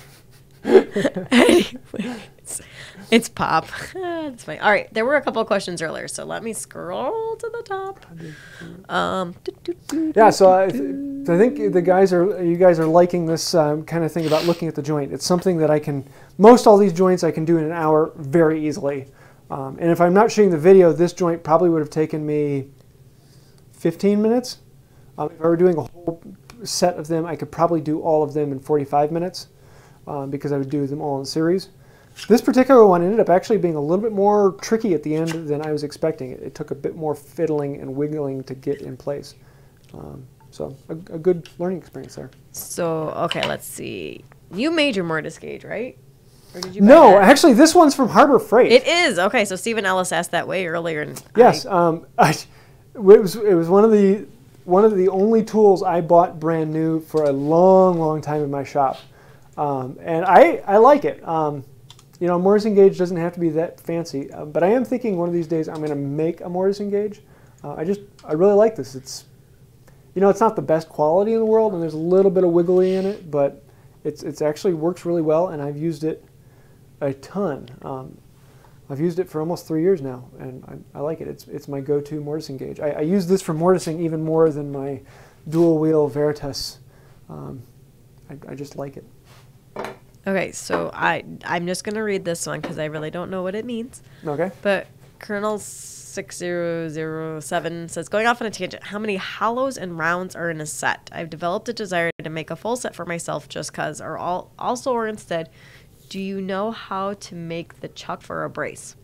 Anyways, it's Pop. It's fine. All right, there were a couple of questions earlier, so let me scroll to the top. Um, yeah, so I, th I think the guys are, you guys are liking this um, kind of thing about looking at the joint. It's something that I can, most all these joints I can do in an hour very easily. Um, and if I'm not shooting the video, this joint probably would have taken me fifteen minutes. Um, if I were doing a whole set of them, I could probably do all of them in forty-five minutes um, because I would do them all in series. This particular one ended up actually being a little bit more tricky at the end than I was expecting. It, it took a bit more fiddling and wiggling to get in place. Um, so a, a good learning experience there. So, okay, let's see. You made your mortise gauge, right? Or did you buy No, that? actually this one's from Harbor Freight. It is. Okay, so Stephen Ellis asked that way earlier. And yes, I, um, I, it was, it was one of the one of the only tools I bought brand new for a long, long time in my shop. Um, and I, I like it. Um, You know, mortise and gauge doesn't have to be that fancy, uh, but I am thinking one of these days I'm going to make a mortise and gauge. Uh, I just, I really like this. It's, you know, it's not the best quality in the world, and there's a little bit of wiggly in it, but it's, it's actually works really well, and I've used it a ton. Um, I've used it for almost three years now, and I, I like it. It's, it's my go-to mortise and gauge. I, I use this for mortising even more than my dual wheel Veritas. Um, I, I just like it. okay, so I, I'm just going to read this one because I really don't know what it means. Okay. But Colonel six zero zero seven says, going off on a tangent, how many hollows and rounds are in a set? I've developed a desire to make a full set for myself just because, or all, also or instead, do you know how to make the chuck for a brace?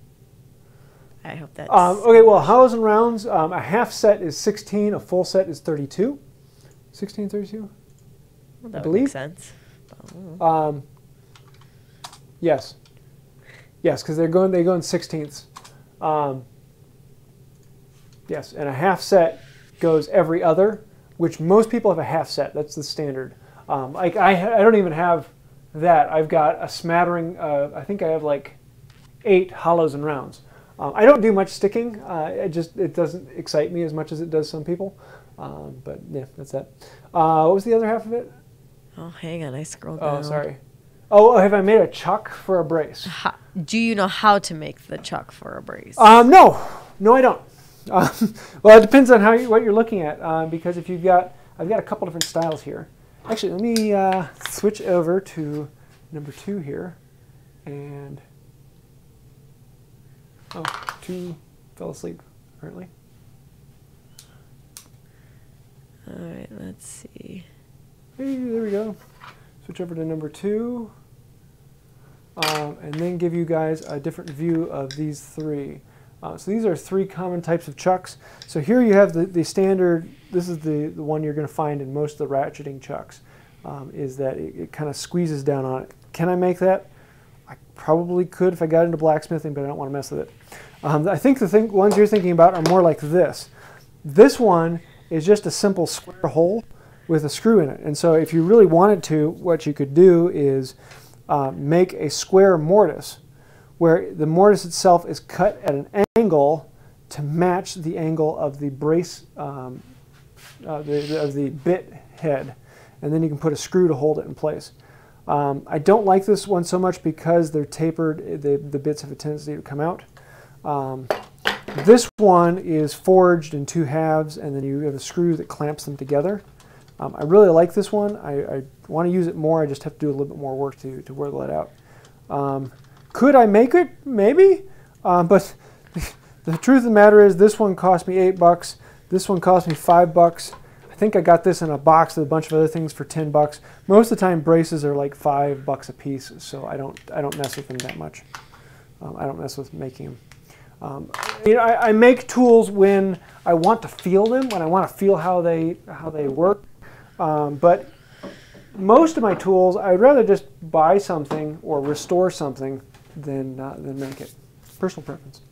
I hope that's... Um, okay, well, hollows and rounds, um, a half set is sixteen, a full set is thirty-two. sixteen, thirty-two? Well, that I would believe. make sense. Um, yes. Yes, because they're going, they go in sixteenths. Um, yes, and a half set goes every other, which most people have a half set. That's the standard. Um, like I, I don't even have that. I've got a smattering, uh, I think I have like eight hollows and rounds. Um, I don't do much sticking. Uh, it just, it doesn't excite me as much as it does some people. Um, but yeah, that's that. Uh, what was the other half of it? Oh, hang on. I scrolled down. Oh, sorry. Oh, have I made a chuck for a brace? How, do you know how to make the chuck for a brace? Um, no. No, I don't. Um, well, it depends on how you, what you're looking at. Uh, because if you've got, I've got a couple different styles here. Actually, let me uh, switch over to number two here. And, oh, two fell asleep, apparently. All right, let's see. Hey, there we go. Switch over to number two. Um, and then give you guys a different view of these three. Uh, so these are three common types of chucks. So here you have the, the standard, this is the, the one you're going to find in most of the ratcheting chucks, um, is that it, it kind of squeezes down on it. Can I make that? I probably could if I got into blacksmithing, but I don't want to mess with it. Um, I think the thing, ones you're thinking about are more like this. This one is just a simple square hole with a screw in it. And so if you really wanted to, what you could do is uh, make a square mortise where the mortise itself is cut at an angle to match the angle of the brace, um, uh, the, the, of the bit head. And then you can put a screw to hold it in place. Um, I don't like this one so much because they're tapered, the, the bits have a tendency to come out. Um, this one is forged in two halves, and then you have a screw that clamps them together. Um, I really like this one. I, I want to use it more. I just have to do a little bit more work to, to wiggle it out. Um, could I make it? Maybe. Um, but the truth of the matter is this one cost me eight bucks. This one cost me five bucks. I think I got this in a box with a bunch of other things for ten bucks. Most of the time braces are like five bucks a piece, so I don't, I don't mess with them that much. Um, I don't mess with making them. Um, you know, I, I make tools when I want to feel them, when I want to feel how they how they work. Um, but most of my tools, I'd rather just buy something or restore something than uh, than make it. Personal preference.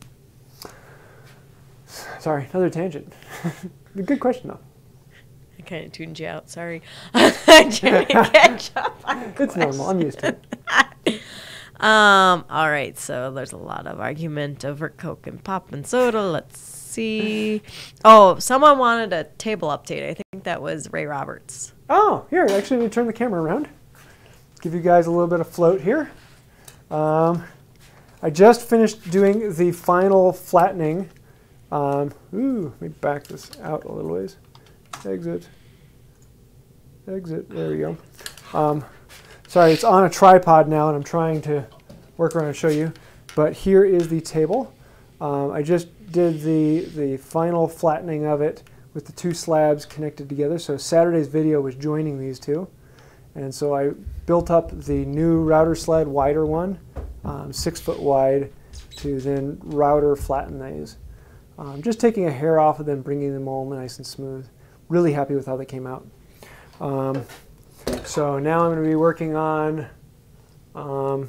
Sorry, another tangent. Good question though. I kind of tuned you out. Sorry. I'm trying to catch up on It's normal. I'm used to it. Um, all right, so there's a lot of argument over Coke and pop and soda. Let's see. Oh, someone wanted a table update. I think that was Ray Roberts. Oh, here, actually, let me turn the camera around. Give you guys a little bit of float here. Um, I just finished doing the final flattening. Um, ooh, let me back this out a little ways. Exit. Exit. There we go. Um, Sorry, it's on a tripod now, and I'm trying to work around and show you. But here is the table. Um, I just did the, the final flattening of it with the two slabs connected together. So Saturday's video was joining these two. And so I built up the new router sled, wider one, um, six foot wide, to then router flatten these. Um, just taking a hair off and then bringing them all nice and smooth. Really happy with how they came out. Um, So now I'm going to be working on, um,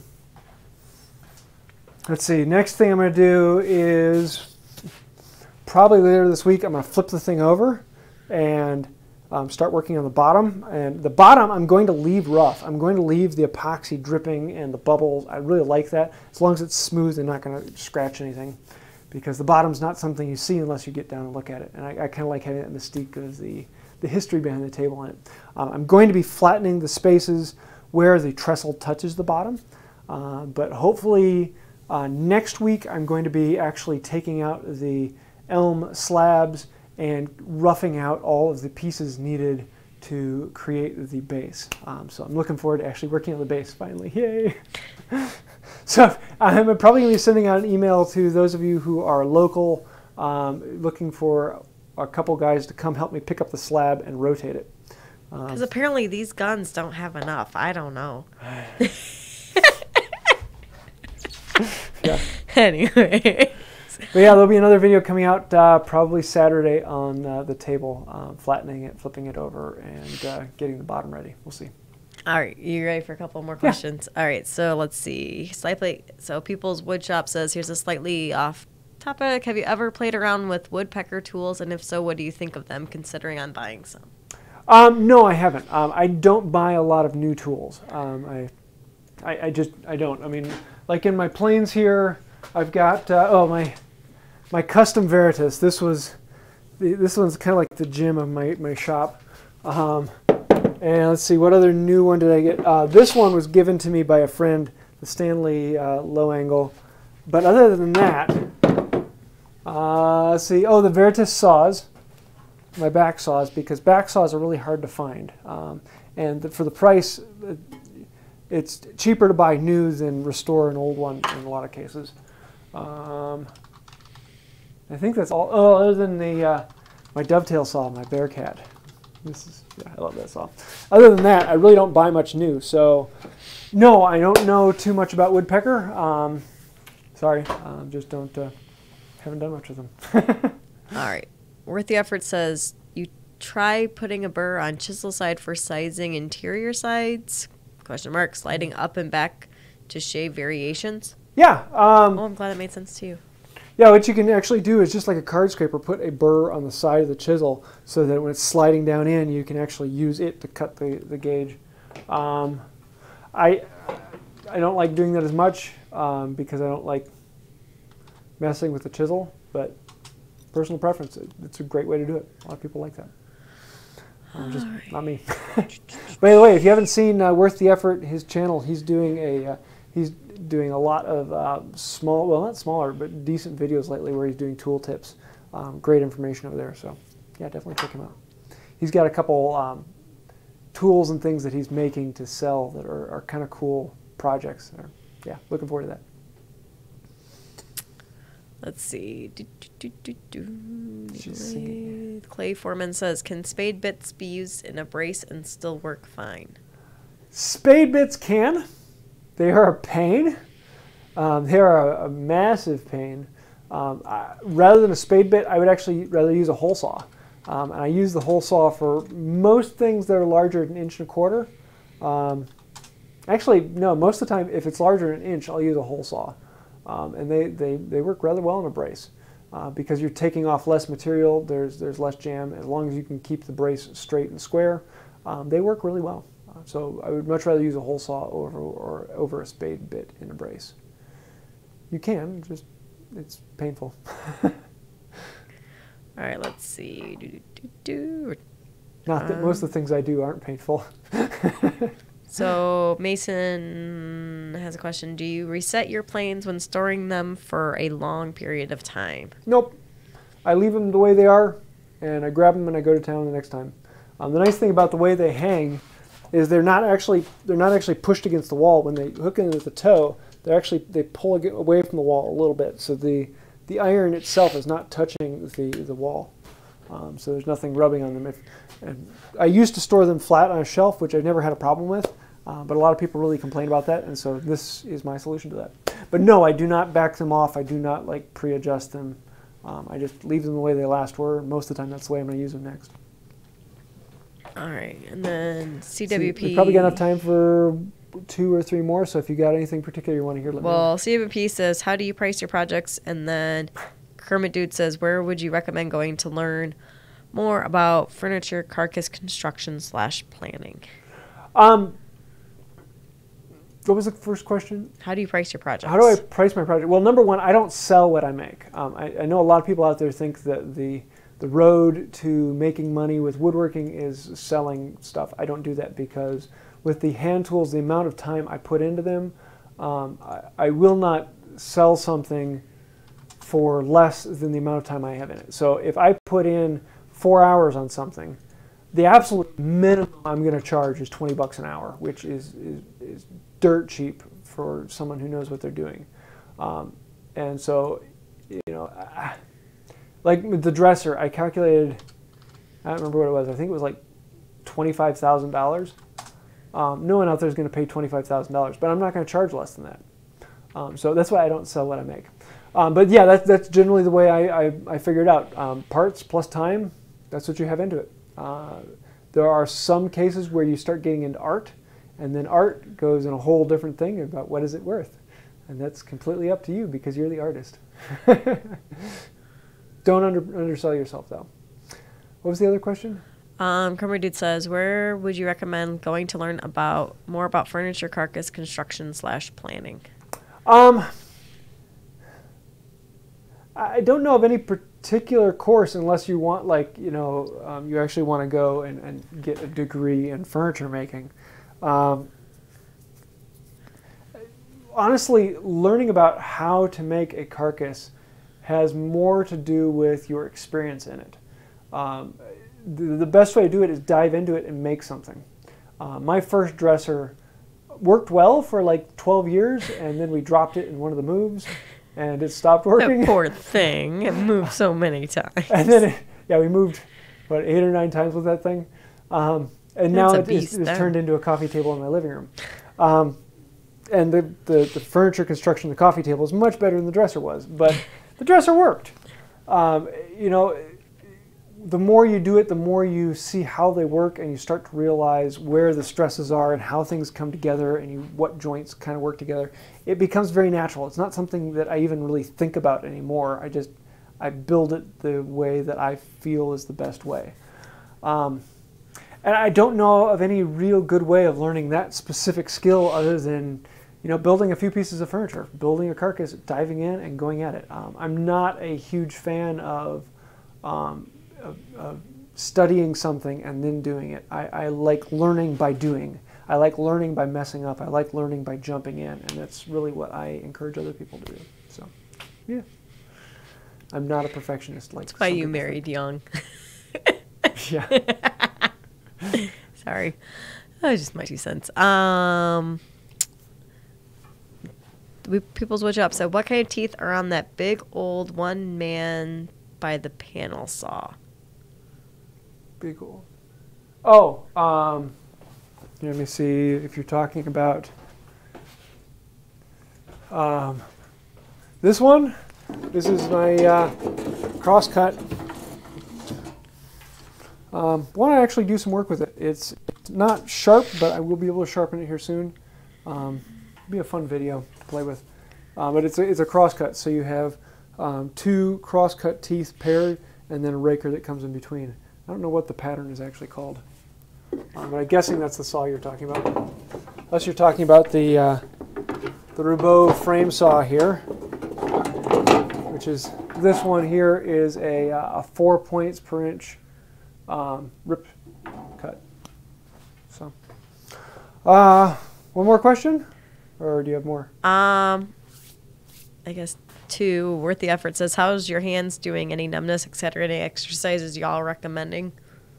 let's see, next thing I'm going to do is probably later this week I'm going to flip the thing over and um, start working on the bottom. And the bottom I'm going to leave rough. I'm going to leave the epoxy dripping and the bubbles. I really like that. As long as it's smooth and not going to scratch anything. Because the bottom's not something you see unless you get down and look at it. And I, I kind of like having that mystique of the the history behind the table on it. Um, I'm going to be flattening the spaces where the trestle touches the bottom, uh, but hopefully uh, next week I'm going to be actually taking out the elm slabs and roughing out all of the pieces needed to create the base. Um, so I'm looking forward to actually working on the base finally. Yay! So I'm probably going to be sending out an email to those of you who are local, um, looking for a couple guys to come help me pick up the slab and rotate it. Because um, apparently these guns don't have enough. I don't know. Yeah. Anyway. But yeah, there'll be another video coming out uh, probably Saturday on uh, the table, uh, flattening it, flipping it over, and uh, getting the bottom ready. We'll see. All right, you ready for a couple more questions? Yeah. All right, so let's see. Slightly, so People's Woodshop says, here's a slightly off topic. Have you ever played around with woodpecker tools, and if so, what do you think of them, considering on buying some? Um, no, I haven't. Um, I don't buy a lot of new tools. Um, I, I, I just, I don't. I mean, like in my planes here, I've got, uh, oh, my my custom Veritas. This was, this one's kind of like the gym of my, my shop. Um, and let's see, what other new one did I get? Uh, this one was given to me by a friend, the Stanley uh, low angle. But other than that, Uh, let's see, oh, the Veritas saws, my back saws, because back saws are really hard to find. Um, and the, for the price, it's cheaper to buy new than restore an old one in a lot of cases. Um, I think that's all, oh, other than the, uh, my dovetail saw, my Bearcat. This is, yeah, I love that saw. Other than that, I really don't buy much new. So, no, I don't know too much about woodpecker. Um, sorry, um, just don't... Uh, haven't done much with them. All right. Worth the Effort says, you try putting a burr on chisel side for sizing interior sides? Question mark. Sliding up and back to shave variations? Yeah. Um, oh, I'm glad that made sense to you. Yeah, what you can actually do is just like a card scraper, put a burr on the side of the chisel so that when it's sliding down in, you can actually use it to cut the, the gauge. Um, I, I don't like doing that as much um, because I don't like messing with the chisel, but personal preference. It, it's a great way to do it. A lot of people like that. Um, just right. Not me. By the way, if you haven't seen uh, Worth the Effort, his channel, he's doing a uh, he's doing a lot of uh, small, well, not smaller, but decent videos lately where he's doing tool tips. Um, great information over there. So yeah, definitely check him out. He's got a couple um, tools and things that he's making to sell that are, are kind of cool projects. Are, yeah, looking forward to that. Let's see. Do, do, do, do, do. Clay Foreman says, can spade bits be used in a brace and still work fine? Spade bits can. They are a pain. Um, they are a, a massive pain. Um, I, rather than a spade bit, I would actually rather use a hole saw. Um, and I use the hole saw for most things that are larger than an inch and a quarter. Um, actually, no, most of the time, if it's larger than an inch, I'll use a hole saw. Um, and they, they, they work rather well in a brace. Uh, because you're taking off less material, there's, there's less jam. As long as you can keep the brace straight and square, um, they work really well. Uh, so I would much rather use a hole saw over, or over a spade bit in a brace. You can, just it's painful. All right, let's see. Do, do, do. Not that um, most of the things I do aren't painful. So Mason has a question. Do you reset your planes when storing them for a long period of time? Nope. I leave them the way they are, and I grab them and I go to town the next time. Um, the nice thing about the way they hang is they're not actually they're not actually pushed against the wall. When they hook in at the toe, they actually they pull away from the wall a little bit, so the the iron itself is not touching the the wall. Um, so there's nothing rubbing on them. If, and I used to store them flat on a shelf, which I never had a problem with, uh, but a lot of people really complain about that, and so this is my solution to that. But no, I do not back them off. I do not like pre-adjust them. Um, I just leave them the way they last were. Most of the time, that's the way I'm going to use them next. All right, and then C W P. So we probably got enough time for two or three more, so if you got anything particular you want to hear, let me know. Well, C W P says, how do you price your projects? And then Kermit Dude says, where would you recommend going to learn more about furniture carcass construction slash planning? Um, what was the first question? How do you price your projects? How do I price my project? Well, number one, I don't sell what I make. Um, I, I know a lot of people out there think that the the road to making money with woodworking is selling stuff. I don't do that because with the hand tools, the amount of time I put into them, um, I, I will not sell something for less than the amount of time I have in it. So if I put in four hours on something, the absolute minimum I'm going to charge is twenty bucks an hour, which is, is, is dirt cheap for someone who knows what they're doing. Um, and so, you know, I, like with the dresser, I calculated, I don't remember what it was, I think it was like twenty-five thousand dollars. Um, no one out there is going to pay twenty-five thousand dollars, but I'm not going to charge less than that. Um, so that's why I don't sell what I make. Um, but yeah, that's, that's generally the way I, I, I figure it out. Um, parts plus time, that's what you have into it. Uh, there are some cases where you start getting into art, and then art goes in a whole different thing about what is it worth. And that's completely up to you because you're the artist. Don't under, undersell yourself, though. What was the other question? Um, Comer Dude says, where would you recommend going to learn about more about furniture carcass construction slash planning? Um, I don't know of any particular course unless you want, like, you know, um, you actually want to go and, and get a degree in furniture making. Um, honestly, learning about how to make a carcass has more to do with your experience in it. Um, the, the best way to do it is dive into it and make something. Uh, my first dresser worked well for like twelve years, and then we dropped it in one of the moves, and it stopped working. That poor thing. It moved so many times. And then, it, yeah, we moved, what, eight or nine times with that thing. Um, and That's now a it beast, is, is then. turned into a coffee table in my living room. Um, and the, the, the furniture construction of the coffee table is much better than the dresser was, but the dresser worked. Um, you know, the more you do it, the more you see how they work, and you start to realize where the stresses are and how things come together, and you, what joints kind of work together. It becomes very natural. It's not something that I even really think about anymore. I just, I build it the way that I feel is the best way. Um, and I don't know of any real good way of learning that specific skill other than, you know, building a few pieces of furniture, building a carcass, diving in and going at it. Um, I'm not a huge fan of, um, of, of studying something and then doing it. I, I like learning by doing. I like learning by messing up. I like learning by jumping in, and that's really what I encourage other people to do. So, yeah. I'm not a perfectionist. Like That's why you married young. Yeah. Sorry. That was just my two cents. Um... We, People's Wood Shop said, what kind of teeth are on that big old one man by the panel saw? Big old. Oh, um, let me see if you're talking about. Um, this one, this is my uh, crosscut. Um, I want to actually do some work with it. It's not sharp, but I will be able to sharpen it here soon. Um, it'll be a fun video to play with. Uh, but it's a, it's a crosscut, so you have um, two crosscut teeth paired and then a raker that comes in between. I don't know what the pattern is actually called, um, but I'm guessing that's the saw you're talking about. Unless you're talking about the uh, the Roubeau frame saw here, which is this one here is a, uh, a four points per inch um, rip cut. So, uh, one more question, or do you have more? Um, I guess two. Worth the effort says, "How's your hands doing? Any numbness, et cetera? Any exercises y'all recommending?"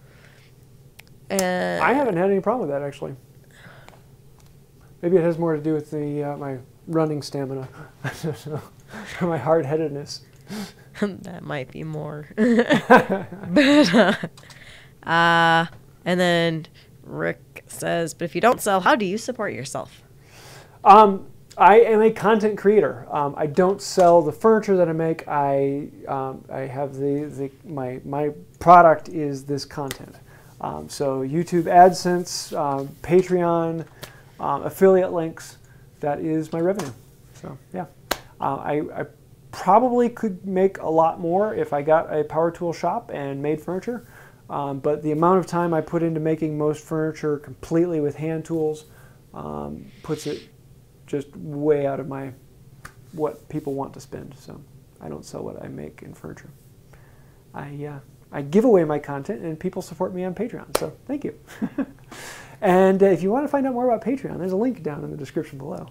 Uh, I haven't had any problem with that actually. Maybe it has more to do with the uh, my running stamina, my hard-headedness. That might be more. But, uh, uh, and then Rick says, "But if you don't sell, how do you support yourself?" Um, I am a content creator. Um, I don't sell the furniture that I make. I um, I have the, the my my product is this content. Um, so YouTube AdSense, um, Patreon, um, affiliate links. That is my revenue. So yeah, uh, I, I probably could make a lot more if I got a power tool shop and made furniture. Um, but the amount of time I put into making most furniture completely with hand tools um, puts it just way out of my what people want to spend. So I don't sell what I make in furniture. I uh, I give away my content and people support me on Patreon. So thank you. And uh, if you want to find out more about Patreon, there's a link down in the description below.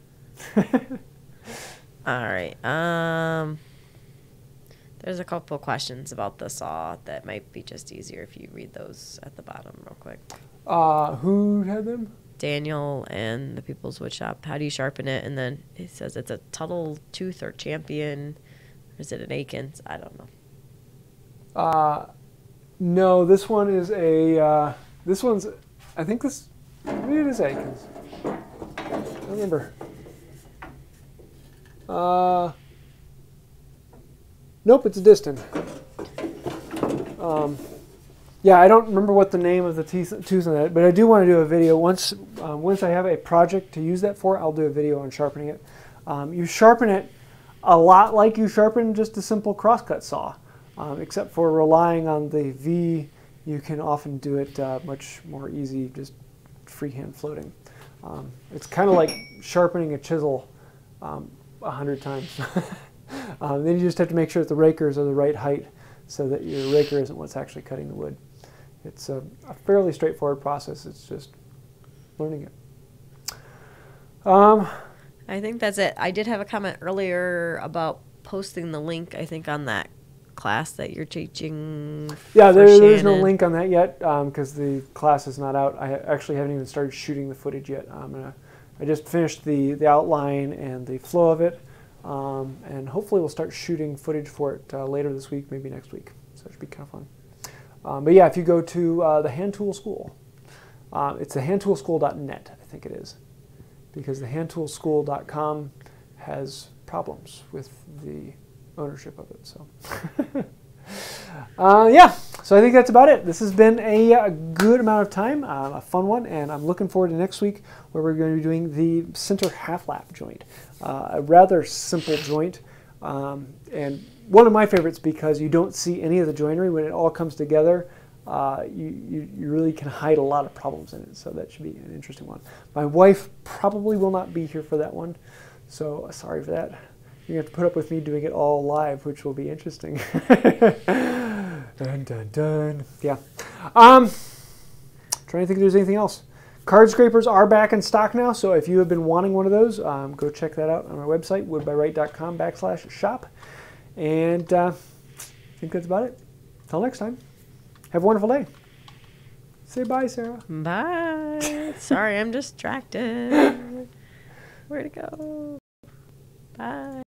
All right. Um, there's a couple questions about the saw that might be just easier if you read those at the bottom real quick. Uh, who had them? Daniel and the People's Wood Shop. How do you sharpen it? And then it says it's a Tuttle Tooth or Champion. Or is it an Aikens? I don't know. Uh, no, this one is a, uh, this one's, I think this, maybe it is Aikens. I don't remember. Uh, nope, it's a Diston. Um, yeah, I don't remember what the name of the teeth, tooth on that, but I do want to do a video. Once, uh, once I have a project to use that for, I'll do a video on sharpening it. Um, you sharpen it a lot like you sharpen just a simple crosscut saw. Um, except for relying on the V, you can often do it uh, much more easy, just freehand floating. Um, it's kind of like sharpening a chisel um, a hundred times. um, then you just have to make sure that the rakers are the right height so that your raker isn't what's actually cutting the wood. It's a, a fairly straightforward process. It's just learning it. Um, I think that's it. I did have a comment earlier about posting the link, I think, on that class that you're teaching. Yeah, there, there's no link on that yet because um, the class is not out. I actually haven't even started shooting the footage yet. I'm gonna, I just finished the, the outline and the flow of it, um, and hopefully we'll start shooting footage for it uh, later this week, maybe next week. So it should be kind of fun. Um, but yeah, if you go to uh, the Hand Tool School, uh, it's the hand tool school dot net, I think it is, because the hand tool school dot com has problems with the ownership of it. So uh, yeah, so I think that's about it. This has been a, a good amount of time, uh, a fun one, and I'm looking forward to next week where we're going to be doing the center half lap joint, uh, a rather simple joint, um, and one of my favorites because you don't see any of the joinery when it all comes together. Uh, you, you, you really can hide a lot of problems in it, so that should be an interesting one. My wife probably will not be here for that one, so sorry for that. You have to put up with me doing it all live, which will be interesting. Dun, dun, dun. Yeah. Um, trying to think if there's anything else. Card scrapers are back in stock now, so if you have been wanting one of those, um, go check that out on our website, wood by wright dot com backslash shop. And uh, I think that's about it. Until next time, have a wonderful day. Say bye, Sarah. Bye. Sorry, I'm distracted. Where'd it go? Bye.